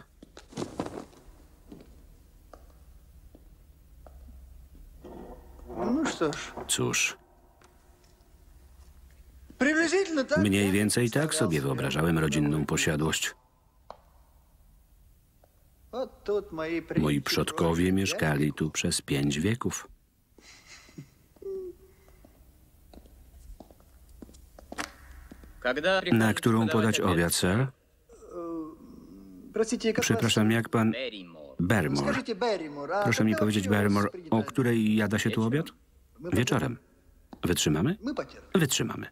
Ну что ж, Cóż, приблизительно так. mniej я więcej tak представлял sobie себе wyobrażałem rodzinną posiadłość. Вот тут мои предки Moi przodkowie прожили mieszkali tu przez 5 wieków. Когда Na którą podać obiad, sir? Простите, как вас Przepraszam, jak pan... Берримор. Barrymore. Скажите, Берримор, а Proszę mi когда powiedzieć, вообще у вас Barrymore, принято? o której jada się tu obiad? Wieczorem. Wytrzymamy? Мы потерпим. Wytrzymamy.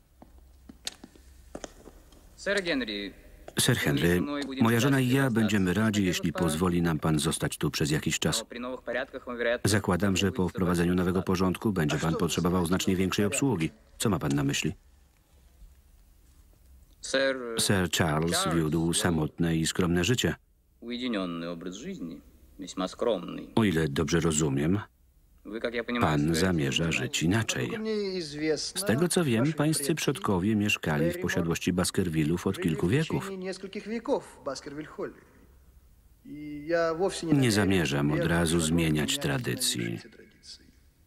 Сэр Генри, Sir Henry, moja żona i ja będziemy radzi, jeśli pozwoli nam pan zostać tu przez jakiś czas. но при новых порядкach вы, вероятно, Zakładam, że po wprowadzeniu nowego porządku będzie pan potrzebował znacznie większej obsługi. Co ma pan na myśli? Сэр, Sir Charles wiódł samotne i skromne życie. уединенный образ жизни, весьма скромный. O ile dobrze rozumiem, Вы, как я понимаю, pan собираетесь zamierza узнать. żyć inaczej. Насколько мне известно, Z tego co wiem, ваши pańscy предки przodkowie mieszkali w posiadłości Baskervillów od жили kilku в wieków. течение нескольких веков в Баскервиль-Холле. И я вовсе не Nie намерен zamierzam od верным razu шагом zmieniać менять tradycji. устаревшие традиции.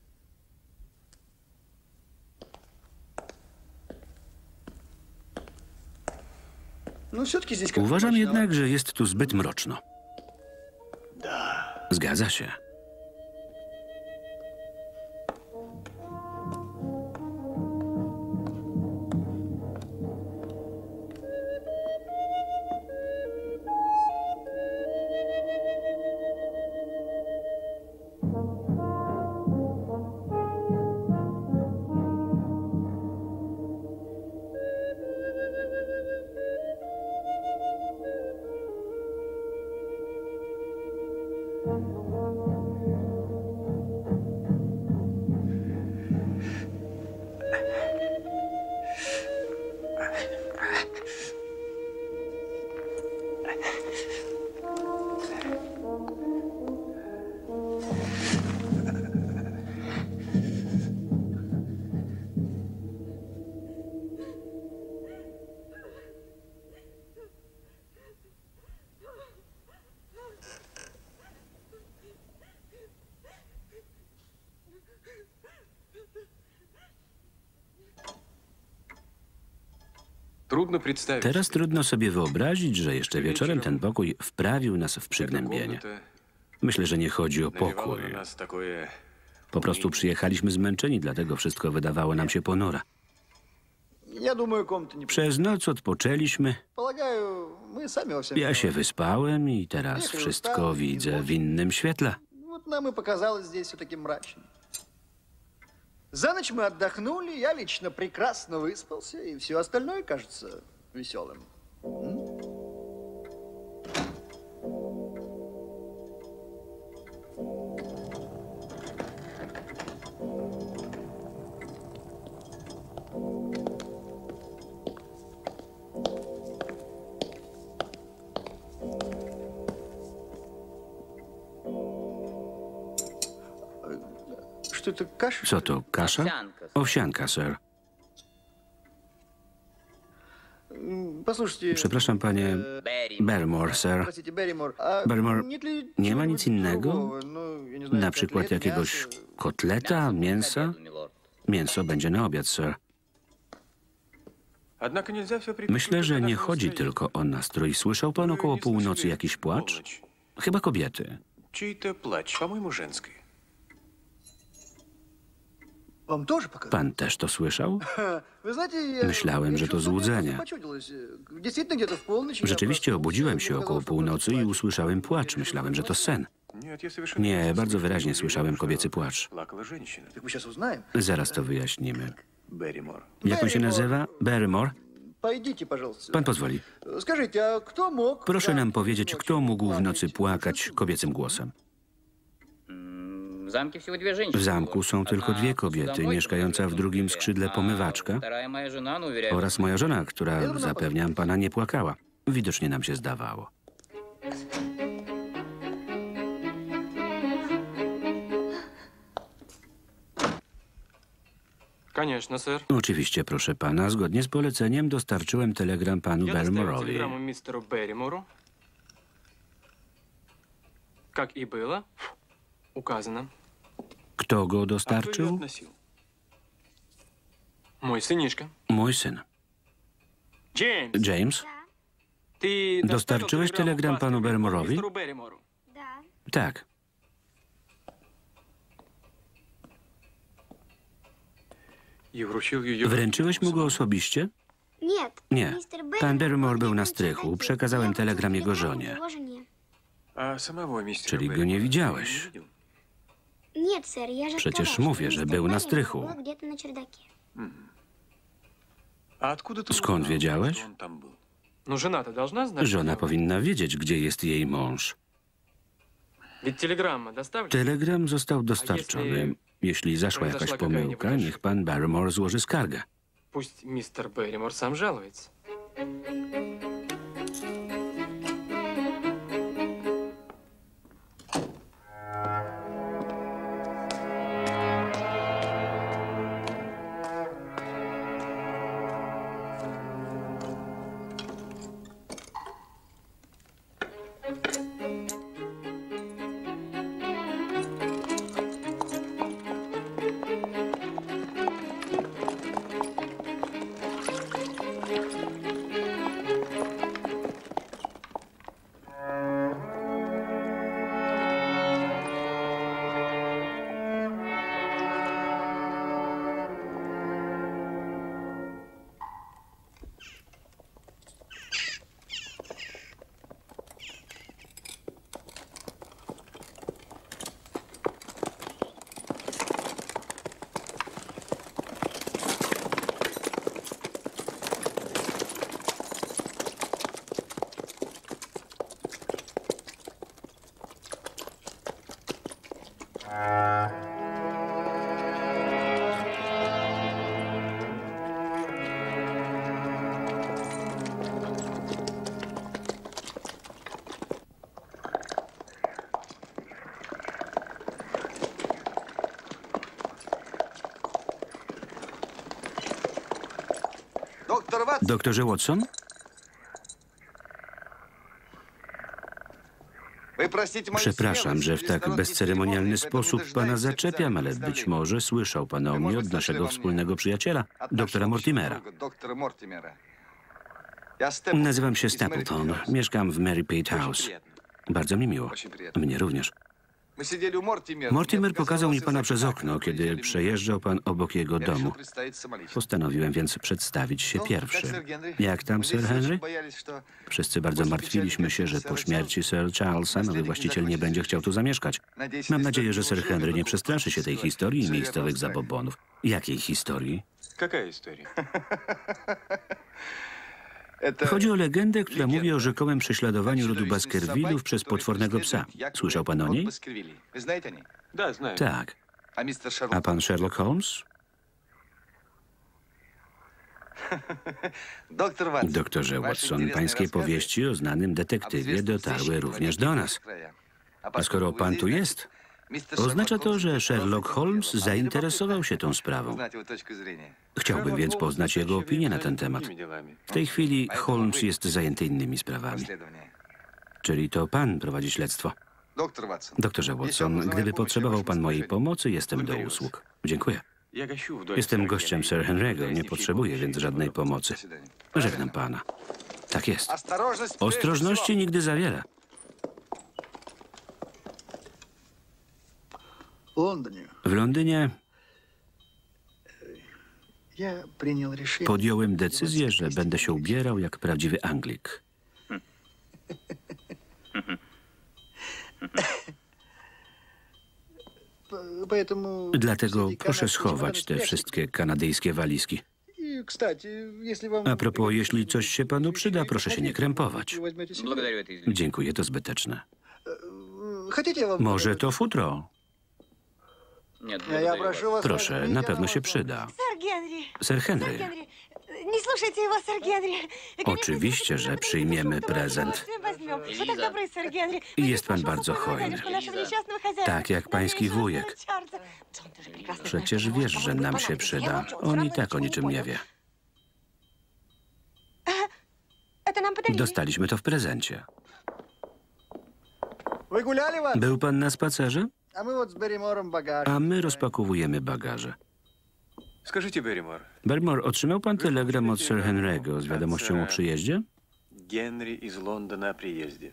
Ну, все-таки здесь как-то Uważam мрачновато. jednak, że jest tu zbyt mroczno. Zgadza się. Teraz trudno sobie wyobrazić, że jeszcze wieczorem ten pokój wprawił nas w przygnębienie. Myślę, że nie chodzi o pokój. Po prostu przyjechaliśmy zmęczeni, dlatego wszystko wydawało nam się ponura. Я думаю, комната не... Przez noc odpoczęliśmy, Полагаю, мы сами во всем ja się виноваты. wyspałem i teraz wszystko widzę w innym świetle. Вот нам и показалось здесь все таким мрачным. За ночь мы отдохнули, я лично прекрасно выспался, и все остальное кажется веселым. Что это, каша? Co to, kasza? Овсянка. Owsianka, sir. Послушайте... Przepraszam, panie Берри. Barrymore, sir. Простите, Берримор, а Barrymore, нет ли nie ma чего-нибудь nic innego? другого? Ну, я не знаю, Na przykład котлеты, jakiegoś мясо. kotleta, mięsa? Обеду, милорд. Mięso będzie na obiad, sir. Myślę, że nie chodzi tylko o nastrój. Słyszał pan około północy jakiś płacz? Chyba kobiety. Чей-то плач, по-моему, женский. Вам тоже показалось? Pan też to słyszał? Вы знаете, я Myślałem, że to решил, что мне złudzenie. просто почудилось. Действительно, где-то в полночь я Rzeczywiście проснулся, obudziłem мне się показалось, około что północy кто-то i плачет. usłyszałem płacz. Myślałem, że to sen. Нет, я совершенно Nie, не bardzo слышал, wyraźnie что słyszałem уверен, kobiecy что płacz. плакала женщина. Так мы сейчас узнаем. Zaraz to wyjaśnimy. Берримор. Jak on się nazywa? Barrymore? Пойдите, пожалуйста. Pan pozwoli. Скажите, а кто мог... Proszę nam powiedzieć, ночью kto mógł w nocy плакать? płakać kobiecym głosem. В замке всего две женщины. W zamku są tylko Одна dwie kobiety, посудомойка, mieszkająca w drugim skrzydle а pomywaczka Вторая моя жена, ну, уверяю. oraz moja żona, która, zapewniam pana, nie płakała. Widocznie nam się zdawało. Конечно, сэр. Oczywiście, proszę pana, zgodnie z poleceniem dostarczyłem telegram panu Я доставил Barrymore'owi. телеграмму мистеру Берримору. Как и было указано. Kto go А кто ее dostarczył? относил? Мой сынишка. Mój syn. Джеймс, James? ты Dostarczyłeś доставил telegram panu Barrymore'owi? мистеру Берримору? Tak. И вручил ее... Wręczyłeś mu go osobiście? Нет. Nie. Pan Barrymore był na strychu. Przekazałem telegram jego żonie. А самого мистера Czyli go Берримора nie ты widziałeś. видел? Нет, сэр, я же Przecież сказал, mówię, что że мистер był na Берримор strychu. был где-то на чердаке. А откуда ты Skąd узнал, wiedziałeś? что он там был? Ну, жена-то должна знать. Żona что powinna wiedzieć, gdzie jest jej mąż. Ведь телеграмма доставлена. Telegram został dostarczony. Jeśli zaszła jakaś pomyłka, niech pan Barrymore złoży skargę. Пусть мистер Берримор сам жалуется. Doktorze Watson? Przepraszam, że w tak bezceremonialny sposób pana zaczepiam, ale być może słyszał pan o mnie od naszego wspólnego przyjaciela, doktora Mortimera. Nazywam się Stapleton. Mieszkam w Mary Pate House. Bardzo mi miło. Mnie również. Mortimer pokazał mi pana przez okno, kiedy przejeżdżał pan obok jego domu. Postanowiłem więc przedstawić się pierwszy. Jak tam, Sir Henry? Wszyscy bardzo martwiliśmy się, że po śmierci Sir Charlesa nowy właściciel nie będzie chciał tu zamieszkać. Mam nadzieję, że Sir Henry nie przestraszy się tej historii i miejscowych zabobonów. Jakiej historii? Какая история? Chodzi o legendę, która mówi o rzekomym prześladowaniu rodu Baskervillów przez potwornego psa. Słyszał pan o niej? Да, знаю. Tak. A pan Sherlock Holmes? Doktorze Watson, pańskie powieści o znanym detektywie dotarły również do nas. A skoro pan tu jest, oznacza to, że Sherlock Holmes zainteresował się tą sprawą. Chciałbym więc poznać jego opinię na ten temat. W tej chwili Holmes jest zajęty innymi sprawami. Czyli to pan prowadzi śledztwo. Doktorze Watson, gdyby potrzebował pan mojej pomocy, jestem do usług. Dziękuję. Я гощу в доме Jestem сэра gościem Генри. Sir Henry'ego, nie potrzebuję więc żadnej pomocy. Żegnam pana. Tak jest. Ostrożności nigdy za wiele. В Лондоне W Londynie я принял решение. podjąłem decyzję, że będę się ubierał jak prawdziwy Anglik. Поэтому... Dlatego все эти proszę канадские schować чемоданы te спрячьте. wszystkie kanadyjskie walizki. И, кстати, если вам... A propos, jeśli coś się panu przyda, proszę się nie krępować. Возьмете себе. Благодарю, это излишне. Dziękuję, to zbyteczne. Хотите, я вам... Może to futro? Нет, Я благодарю вас. прошу вас... Proszę, na pewno się przyda. Сэр Генри, Sir Henry, не слушайте его, сэр Генри. oczywiście, że przyjmiemy prezent. Возьмем. Вы так добрый, сэр Генри. Jest pan bardzo hojny. Нашего несчастного хозяина. Tak jak pański wujek. Чарльза. Джон, ты же прекрасно Przecież wiesz, że nam się przyda. On i tak o niczym nie wie. Это нам подарили. Dostaliśmy to w prezencie. Вы гуляли, Ватсон? Był pan na spacerze? А мы вот с Берримором багаж. A my rozpakowujemy bagaże. Скажите, Берримор, Barrymore, otrzymał pan telegram od Sir Henry'ego z wiadomością o przyjeździe? Генри из Лондона о приезде.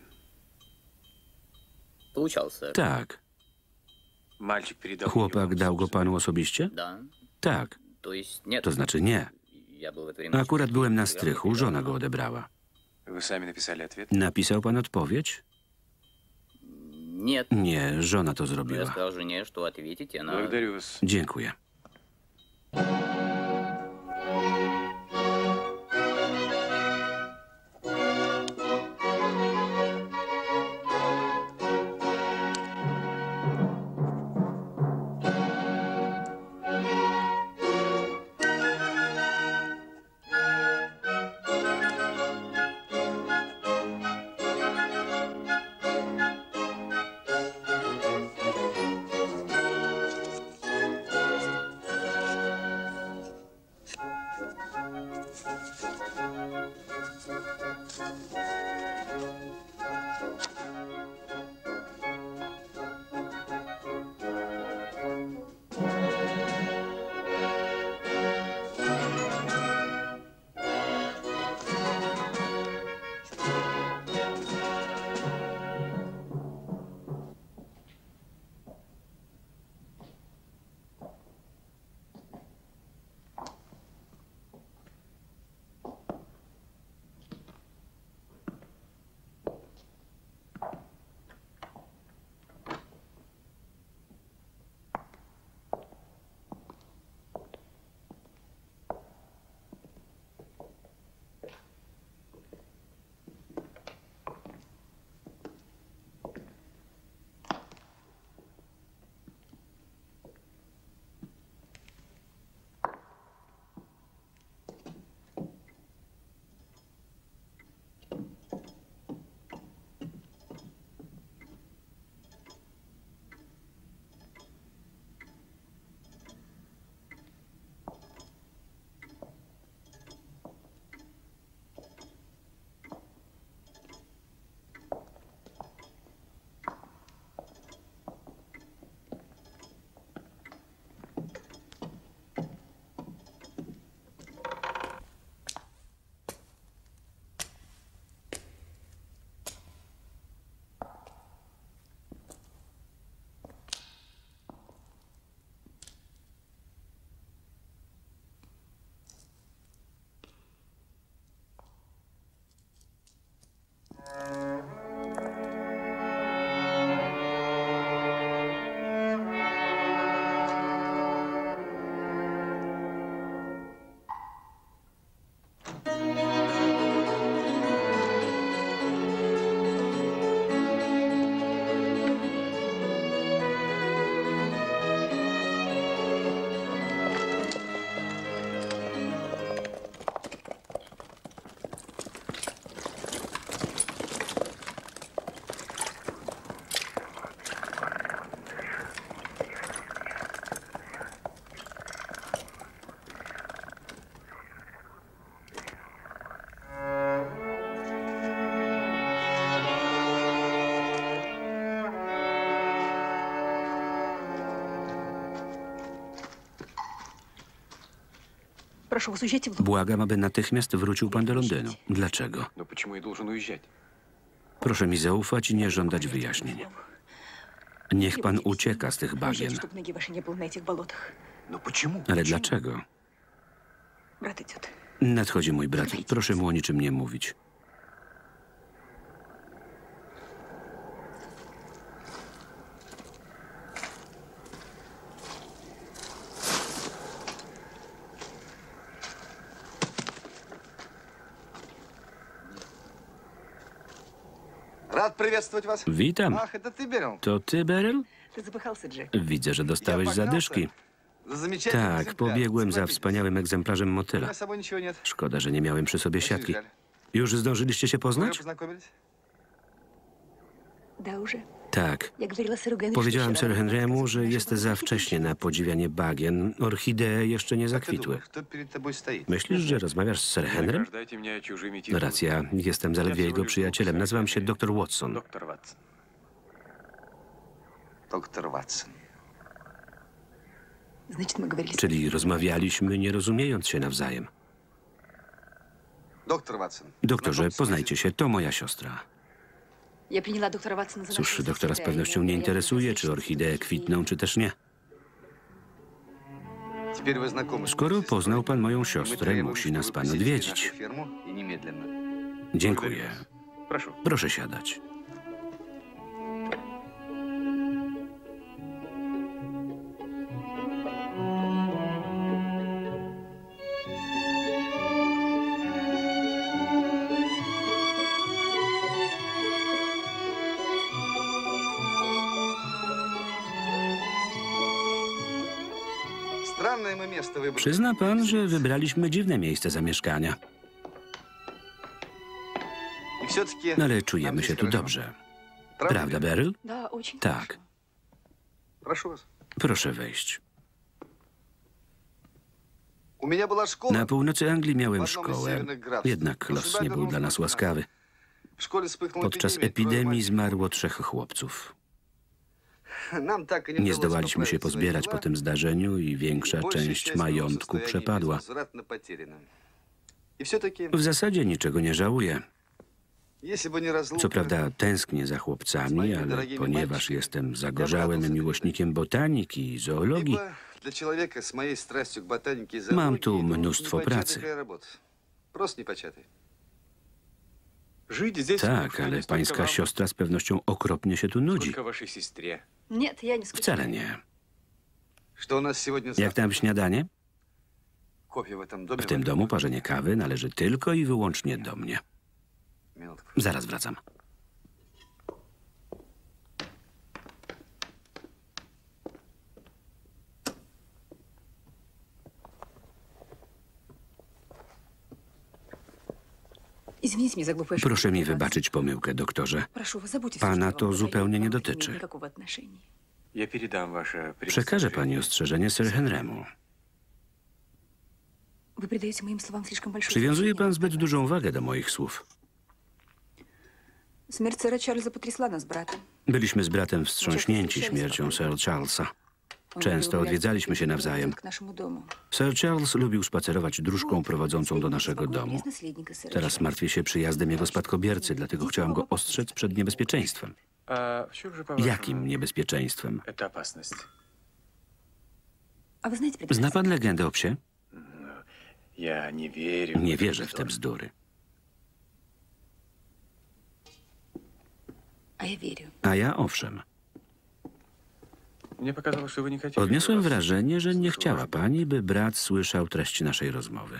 Получал, сэр. Tak. Мальчик передал Chłopak ее dał go вам panu osobiście? Да. Tak. То есть нет. To znaczy nie. Я был в это время... Akurat byłem na strychu, żona go odebrała. Вы сами написали ответ? Napisał pan odpowiedź? Нет. Nie, żona to Но я zrobiła. сказал жене, что ответите, она... Благодарю вас. Dziękuję. Прошу вас, уезжайте в Лондон. Błagam, aby natychmiast wrócił pan do Londynu. Dlaczego? Но почему я должен уезжать? Proszę mi zaufać i nie żądać wyjaśnień. Niech pan ucieka z tych bagien. Уезжайте, чтобы ноги ваши не было на этих болотах. Но почему? Ale dlaczego? Брат идет. Nadchodzi mój brat. Proszę mu o niczym nie mówić. Рад приветствовать вас. Witam. Ах, это ты, Берил? To ty, Beryl? Ты запыхался, Джек. Widzę, że dostałeś zadyszki. За замечательный Tak, экземпляр. pobiegłem za Смотрите, wspaniałym egzemplarzem у motyla. меня с собой ничего нет. Szkoda, że nie miałem przy sobie Очень siatki. жаль. Już zdążyliście się Вы уже poznać? познакомились? Да, уже. Tak. Я говорила сэру Генри, Powiedziałem что Sir вчера Henry'emu, że наша jest была za wcześnie na podziwianie bagien. Orchidee jeszcze nie Как ты zakwitły. думаешь, кто перед тобой стоит? Myślisz, że rozmawiasz z Sir Не Henrym? награждайте меня чужими титулами. Racja, jestem zaledwie jego przyjacielem. Nazywam się dr Watson. Доктор Ватсон. Доктор Ватсон. Значит, мы говорили... Czyli rozmawialiśmy, nie rozumiejąc się nawzajem. Доктор Ватсон. Doktorze, знакомься, poznajcie się, to moja siostra. Я приняла доктора Ватсона за Cóż, нашего doktora z соседа, pewnością и nie я interesuje, надеюсь, czy что orchidee kwitną, czy też nie. Теперь вы знакомы с Skoro моей poznał сестрой, pan moją и мы siostrę, требуем, musi чтобы nas вы pan посетили odwiedzić. нашу ферму и немедленно. Dziękuję. Прошу. Proszę siadać. Странное мы место выбрали. Przyzna pan, że wybraliśmy dziwne miejsce zamieszkania, И все-таки... ale czujemy się tu dobrze. Prawda, Beryl? Да, очень Tak. хорошо. Прошу вас. Proszę wejść. У меня была школа. Na północy Anglii miałem szkołę, jednak los nie był dla nas łaskawy. В школе вспыхнула Podczas эпидемия, трое epidemii мальчиков. zmarło 3 chłopców. Нам так и не Nie удалось zdołaliśmy się поправить свои pozbierać дела, po tym zdarzeniu i większa и большая część часть моего majątku состояния przepadła. безвозвратно потеряна. И все-таки, W zasadzie niczego nie żałuję. если бы не разлука, Co prawda tęsknię za chłopcami, ale ponieważ jestem zagorzałym miłośnikiem botaniki i zoologii, ибо для человека с моей страстью к ботанике и Mam зоологии tu это mnóstwo непочатый pracy. край работы. Просто непочатый. Жить здесь tak, можно ale не столько pańska вам, siostra z pewnością okropnie się tu nudzi. сколько вашей сестре. Нет, я не скучаю. Wcale nie. Что у нас сегодня Jak tam śniadanie? кофе в этом доме? W tym domu parzenie kawy należy tylko i wyłącznie do mnie. Минутку. Zaraz wracam. Извините меня за глупое Proszę mi wybaczyć pomyłkę, doktorze. Прошу вас, забудьте Pana всё, что я to вам zupełnie nie говорила. К вам dotyczy. никакого отношения. Я передам ваше Przekaże pani предостережение. ostrzeżenie Sir Henry'emu. Вы придаете моим словам слишком большое Przywiązuje значение. pan zbyt dużą wagę do moich słów. Смерть сэра Чарльза потрясла нас, брата. Byliśmy z bratem wstrząśnięci śmiercią Sir Charlesa. Он Często любил odwiedzaliśmy się гулять nawzajem. к нашему дому. Sir Charles lubił spacerować dróżką prowadzącą do naszego domu. Есть наследника сэра Teraz Чарльза. martwię się przyjazdem jego spadkobiercy, dlatego chciałam go ostrzec przed niebezpieczeństwem. А в чем же, по-вашему, Jakim niebezpieczeństwem? эта опасность? А вы знаете прекрасно? Zna pan legendę o psie? Я не верю. Nie wierzę w te bzdury. А я верю. A ja owszem. Мне показалось, что вы не хотели. Odniosłem чтобы вас wrażenie, że nie слышал chciała ваш pani, by brat słyszał treść naszej rozmowy.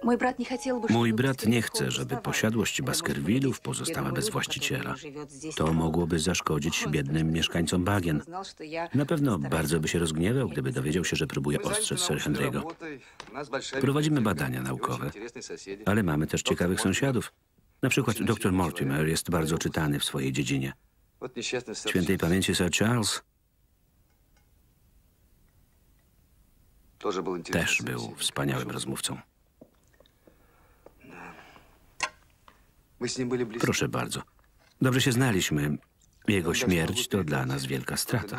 Mój brat nie chce, żeby posiadłość Baskervillów pozostała bez właściciela. To mogłoby zaszkodzić biednym mieszkańcom bagien. Na pewno bardzo by się rozgniewał, gdyby dowiedział się, że próbuje ostrzec Sir Henry'ego. Prowadzimy badania naukowe, ale mamy też ciekawych sąsiadów. Na przykład dr Mortimer jest bardzo czytany w swojej dziedzinie. Świętej pamięci Sir Charles też był wspaniałym rozmówcą. Proszę bardzo. Dobrze się znaliśmy. Jego śmierć to dla nas wielka strata.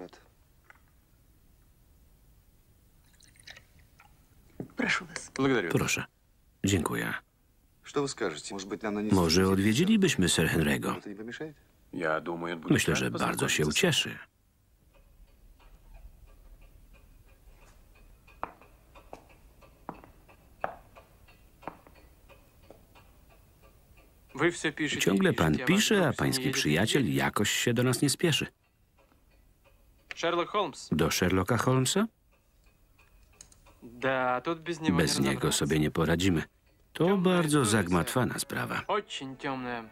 Proszę. Dziękuję. Może odwiedzilibyśmy Sir Henry'ego? Myślę, że bardzo się ucieszy. Ciągle pan pisze, a pański przyjaciel jakoś się do nas nie spieszy. Sherlock Holmes. Do Sherlocka Holmesa? Да, тут без него Bez не niego разобраться. sobie nie poradzimy. To bardzo zagmatwana sprawa. Очень темная.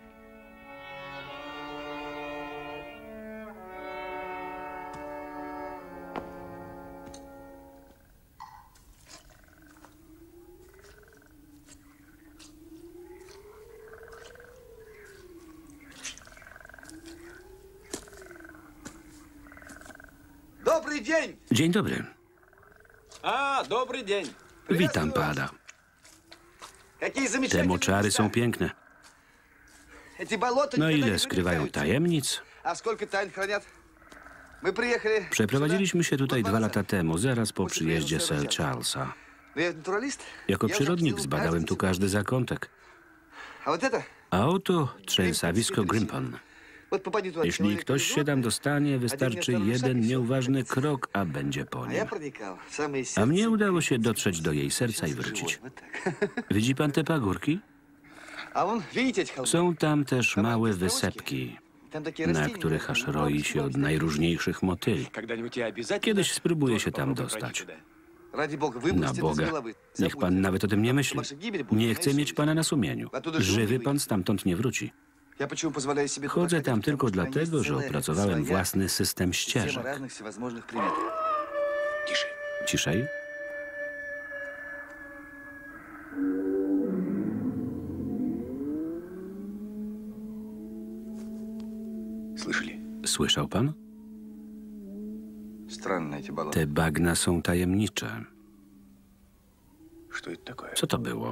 Добрый день! Dzień dobry. А, добрый день! Witam pana. Какие Te замечательные moczary są места. piękne. Эти болота No никогда ile не skrywają замечаются. tajemnic? А сколько тайн хранят? Мы приехали Przeprowadziliśmy się tutaj 2 lata temu, zaraz po После przyjeździe приезда Sir Sir Charlesa. Но я натуралист. Jako Я уже przyrodnik обследовал zbadałem каждый tu цветок. każdy zakątek. А вот это? A oto trzęsawisko Grimpen. Вот попади туда Jeśli человек ktoś się tam dostanie, wystarczy jeden nieuważny krok, a będzie po А я nim. проникал в самое A сердце. mnie udało się dotrzeć do jej serca i wrócić. Вот так. Widzi pan te pagórki? А вон, видите эти холмы? Są tam też małe wysepki, Там такие na растения. których aż roi się od najróżniejszych motyli. Kiedyś spróbuję się tam dostać. Ради бога, Na выбросьте это из Boga, головы. niech pan nawet o tym nie myśli. Nie chcę mieć pana na sumieniu. Żywy pan stamtąd nie wróci. Я почему позволяю себе туда Chodzę ходить? tam tylko Потому что там dlatego, есть że целая opracowałem своя własny system система ścieżek. разных всевозможных примет. Ciszej? Слышали? Słyszał pan? Странные эти болота. Te bagna są tajemnicze. Что это такое? Co to było?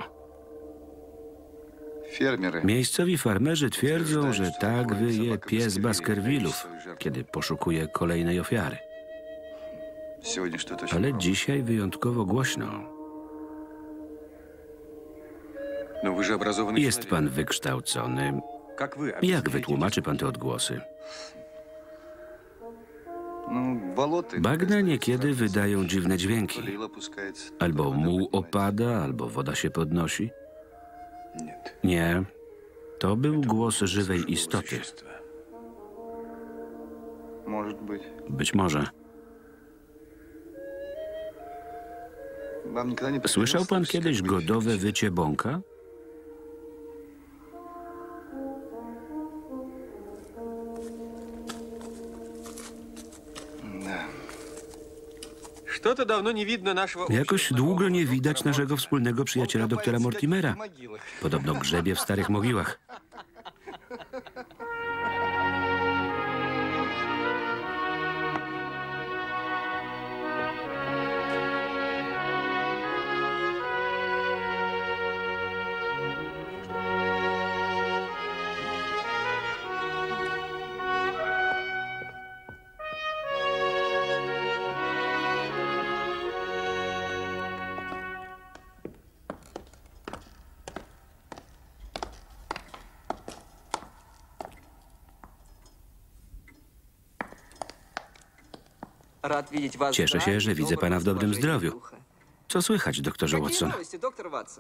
Фермеры. Miejscowi farmerzy twierdzą, że tak wyje pies Baskervillów, kiedy poszukuje kolejnej ofiary. Сегодня что-то очень Ale громкое. dzisiaj wyjątkowo głośno. Но вы же образованный Jest человек. pan wykształcony. Как вы Jak объясняете wytłumaczy pan te odgłosy? Ну, болота. Bagna niekiedy wydają dziwne dźwięki. Лила пускается. Albo muł opada, albo woda się podnosi. Нет. Nie, to był głos żywej istoty. существа? Может быть. Być może. Вам никогда не Słyszał pan приходилось kiedyś слышать, как godowe вы wycie bąka? Да. Что-то давно не видно нашего Jakoś długo nie widać naszego wspólnego przyjaciela doktora Mortimera. Могилах. Podobno grzebie w starych mogiłach. Rad widzieć was Cieszę się, że widzę pana w dobrym zdrowiu. Co słychać, doktorze Какие Watson? новости, доктор Ватсон?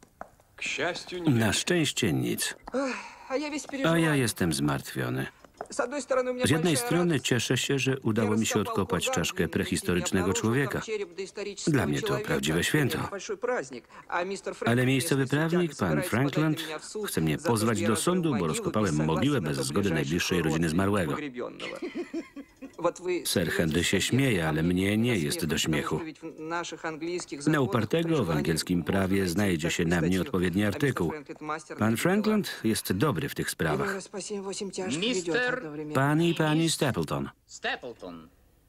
К счастью, не Na szczęście nic. А я весь A ja переживаю. jestem zmartwiony. Z jednej strony cieszę się, że udało mi się odkopać czaszkę prehistorycznego człowieka. Dla mnie to prawdziwe święto. Ale miejscowy prawnik, pan Frankland, chce mnie pozwać do sądu, bo rozkopałem mogiłę bez zgody najbliższej rodziny zmarłego. Sir Henry się śmieje, ale mnie nie jest do śmiechu. Na upartego w angielskim prawie znajdzie się na mnie odpowiedni artykuł. Pan Frankland jest dobry w tych sprawach. Mister Pan i pani Stapleton. Stapleton.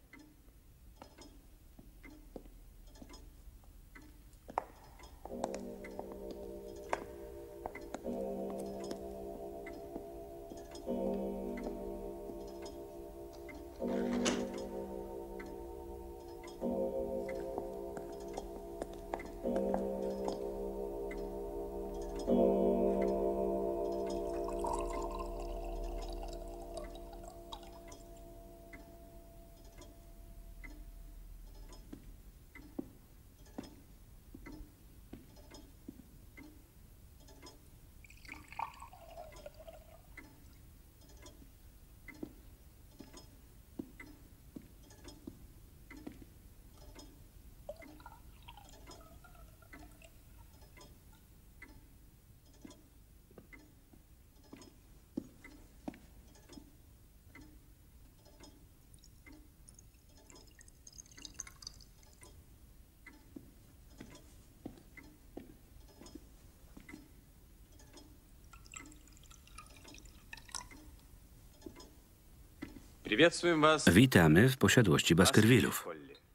Приветствуем вас. Witamy w posiadłości Baskervillów.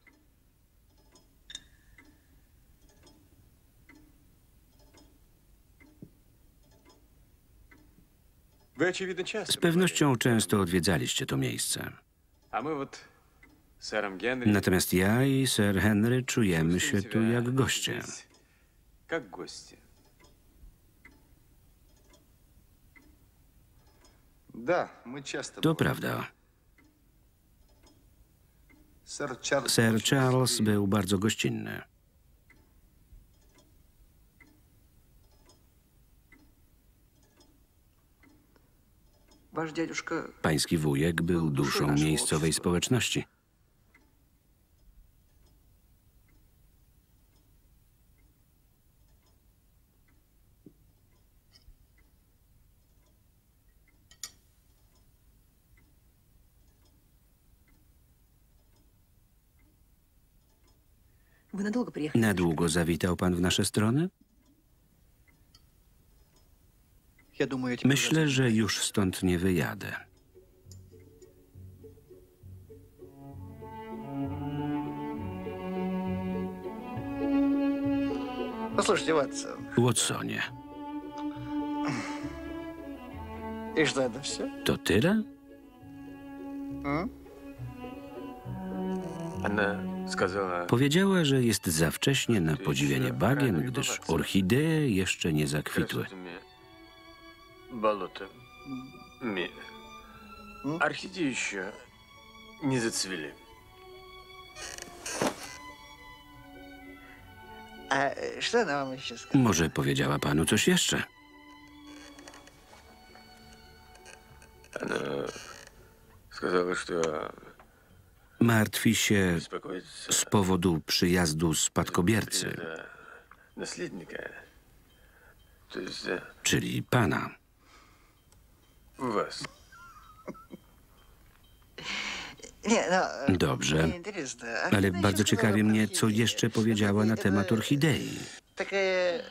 Вы, очевидно, часто Z pewnością często odwiedzaliście to miejsce. бываете. А мы вот с сэром Генри Natomiast ja i Sir Henry czujemy się tu jak goście. здесь как гости. Да, мы часто To бываем. prawda. Сэр Чарльз Sir очень Charles гостеприимный. był bardzo gościnny. Ваш дядюшка Pański wujek był duszą miejscowej społeczności. Вы надолго приехали? Na długo zawitał pan w nasze strony? Я думаю, этим Myślę, że już stąd nie wyjadę. Послушайте, Ватсон, Watsonie, и что это все? to tyle? Она сказала, Powiedziała, że jest za wcześnie na podziwianie bagien, gdyż orchidee jeszcze nie zakwitły. красотами болота. Орхидеи еще не зацвели. А что она вам еще сказала? Może powiedziała panu coś jeszcze? Она сказала, что Martwi się беспокоится z powodu przyjazdu spadkobiercy, за наследника. То есть czyli pana. вас. Не, ну, Dobrze, мне интересно. А ale что bardzo еще ciekawi сказала mnie, про co орхидеи? jeszcze Что powiedziała na такое temat это orchidei. Такая...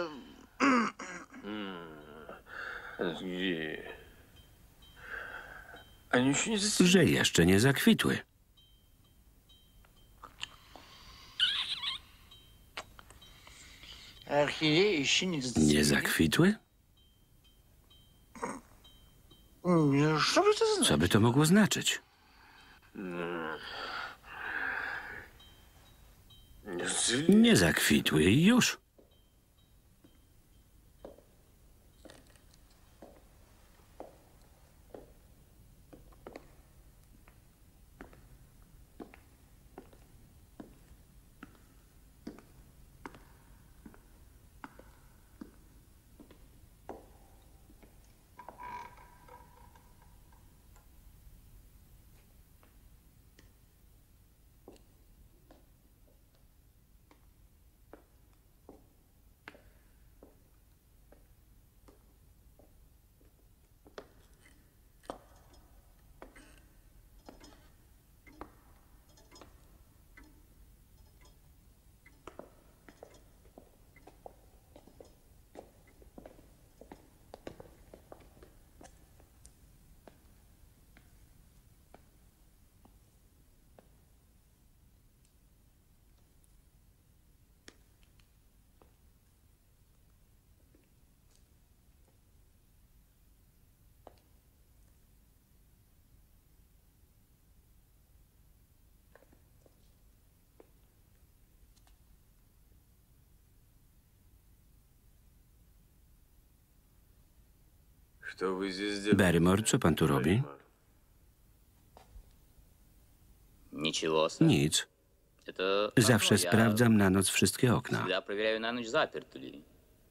И они еще не зацвели. Że jeszcze nie zakwitły. Орхидеи еще не зацвели. Nie zakwitły? Что бы это значит? Co by to mogło znaczyć? Не зацвели. Nie zakwitły i już. Barrymore, co pan tu robi? Ничего, сэр. Nic. Это Zawsze окно, я sprawdzam na noc wszystkie okna. всегда проверяю на ночь, заперты ли.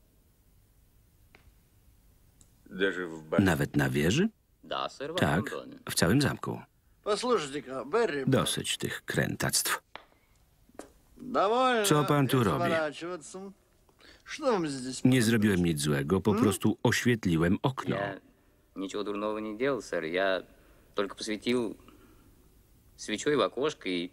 Nawet na wieży? Да, сэр, в Tak, одном доме. w całym zamku. Послушайте-ка, Берри, Dosyć tych krętactw. довольно Co pan tu robi? изворачиваться. Что вам здесь? Nie zrobiłem nic złego, po prostu oświetliłem okno. Я ничего дурного не делал, сэр. Я только посветил свечой в окошко и...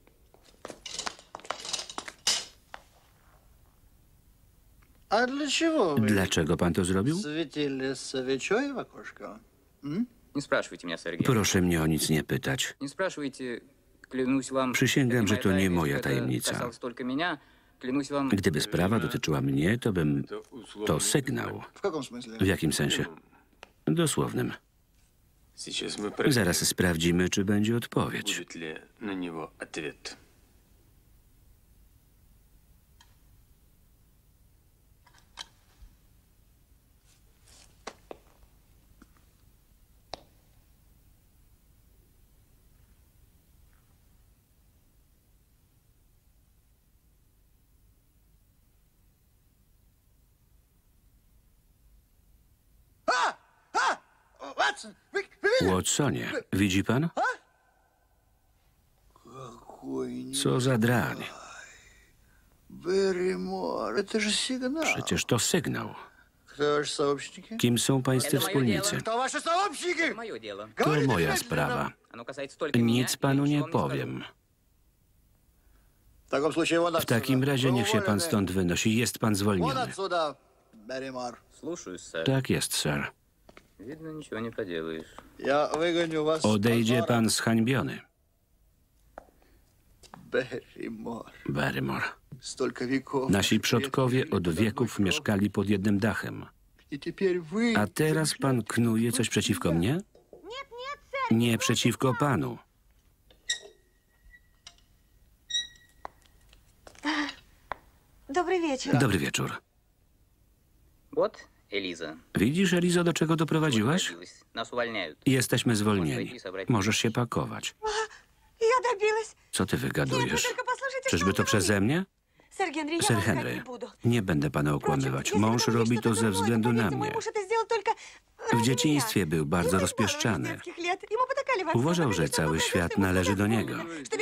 А для чего вы Dlaczego pan to zrobił? светили свечой в окошко? Не спрашивайте меня, Сергей. Proszę mnie o nic nie pytać. Не спрашивайте, клянусь вам... Przysięgam, это że моя to nie тайна, moja если бы это tajemnica. касалось только меня, клянусь вам... Gdyby sprawa dotyczyła mnie, to bym... To sygnał. В каком смысле? W jakim sensie? Dosłownym. Zaraz sprawdzimy, czy będzie odpowiedź. Ватсон, вы видели? Watsonie, widzi pan? Какой Co za drań. Берримор, это же сигнал. Przecież to sygnał. Кто ваши сообщники? Kim są pańscy wspólnicy? Кто ваши сообщники? Мое дело. To moja sprawa. Оно касается только меня. Nic panu и nie ничего вам скажу. powiem. В таком случае вон W отсюда. takim razie Вы niech się pan уволены. stąd wynosi. Jest pan Вон zwolniony. отсюда, Берримор. Слушаюсь, сэр. Tak jest, sir. Видно, ничего не поделаешь. Я выгоню вас. с Odejdzie позором. pan zhańbiony. Берримор. Barrymore. Столько веков. Nasi наших przodkowie предков od жили под wieków одной mieszkali pod jednym dachem. кровлей. И теперь вы... A teraz pan knuje coś przeciwko mnie? Nie przeciwko panu. Dobry wieczór. Dobry wieczór. Вот, Элиза. Widzisz, Elizo, do czego doprowadziłaś? Добилась. Нас увольняют. Jesteśmy zwolnieni. Możesz się pakować. Я добилась. Co ty Нет, вы wygadujesz? только послушайте, Czyżby что to он przeze говорит. mnie? Сэр Генри, я Sir вам врать не Henry, буду. nie będę pana okłamywać. Mąż robi to ze względu na mnie. W dzieciństwie był bardzo rozpieszczany. Uważał, że cały świat należy do niego.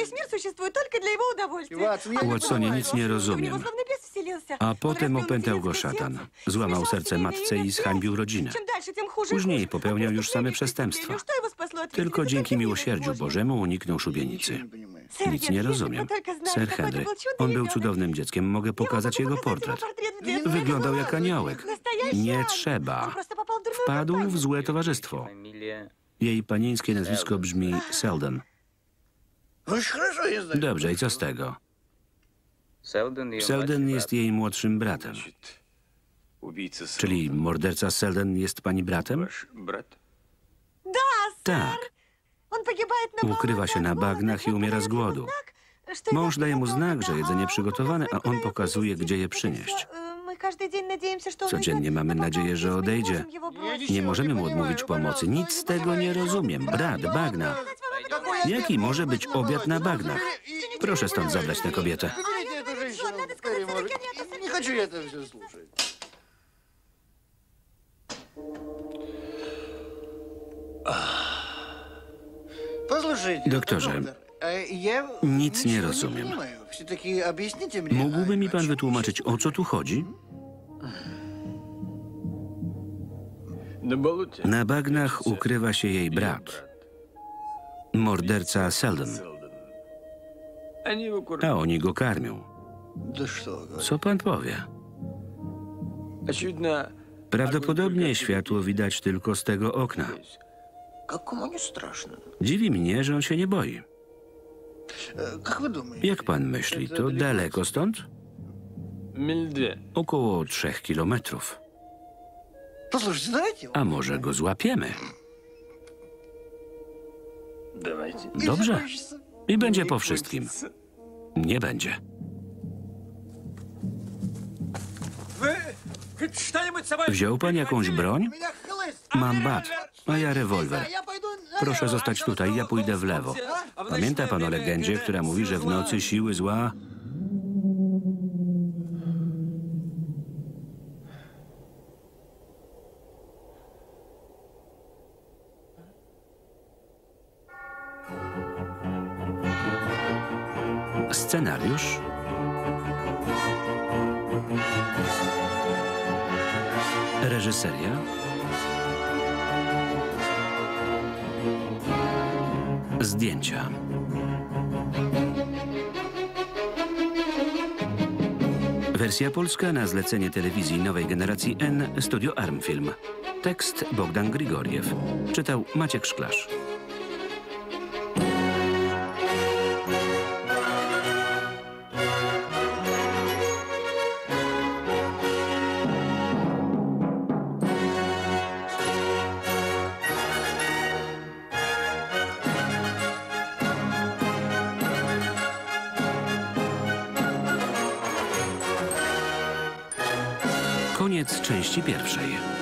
Watsonie, nic nie rozumiem. A potem opętał go szatan. Złamał serce matce i zhańbił rodzinę. Później popełniał już same przestępstwa. Tylko dzięki miłosierdziu Bożemu uniknął szubienicy. Nic nie rozumiem. Sir Henry, on był cudownym dzieckiem. Mogę pokazać jego portret. Wyglądał jak aniołek. Nie trzeba. Wpadł w złe towarzystwo. Фамилия... Jej panieńskie nazwisko brzmi Selden. Очень хорошо, я знаю. Dobrze, i co z tego? Селден и Selden jest jej młodszym bratem. Czyli morderca Selden jest pani bratem? Tak. Ukrywa się na bagnach i umiera z głodu. Mąż daje mu znak, że jedzenie przygotowane, a on pokazuje, gdzie je przynieść. Codziennie mamy nadzieję, że odejdzie. Nie możemy mu odmówić pomocy. Nic z tego nie rozumiem. Brat, bagna. Jaki może być obiad na bagnach? Proszę stąd zabrać tę kobietę. Уберите эту женщину, Берримор. Не хочу я это все слушать. Послушайте, Doktorze, доктор, я nic nie ничего rozumiem. понимаю. Все-таки объясните мне. Mógłby mi pan о чем wytłumaczyć, o co tu chodzi? Na bagnach ukrywa się jej brat. Morderca Selden. A oni go karmią. Да что вы говорите? Co pan powie? Prawdopodobnie światło widać tylko z tego okna. Как ему не страшно? Dziwi mnie, że on się nie boi. Как вы думаете? Jak pan myśli, to daleko stąd? Około 3 kilometrów. Послушайте, давайте его. A może go złapiemy? И Dobrze. закончится. I będzie po wszystkim. Nie będzie. Вы хоть что-нибудь с собой... Wziął pan jakąś broń? У меня хлыст. Mam bat, a ja rewolwer. Proszę zostać tutaj, ja pójdę w lewo. Pamięta pan o legendzie, która mówi, że w nocy siły zła... Scenariusz reżyseria zdjęcia wersja polska na zlecenie telewizji nowej generacji N Studio Armfilm. Tekst Bogdan Grigoriew. Czytał Maciek Szklarz. Koniec części pierwszej.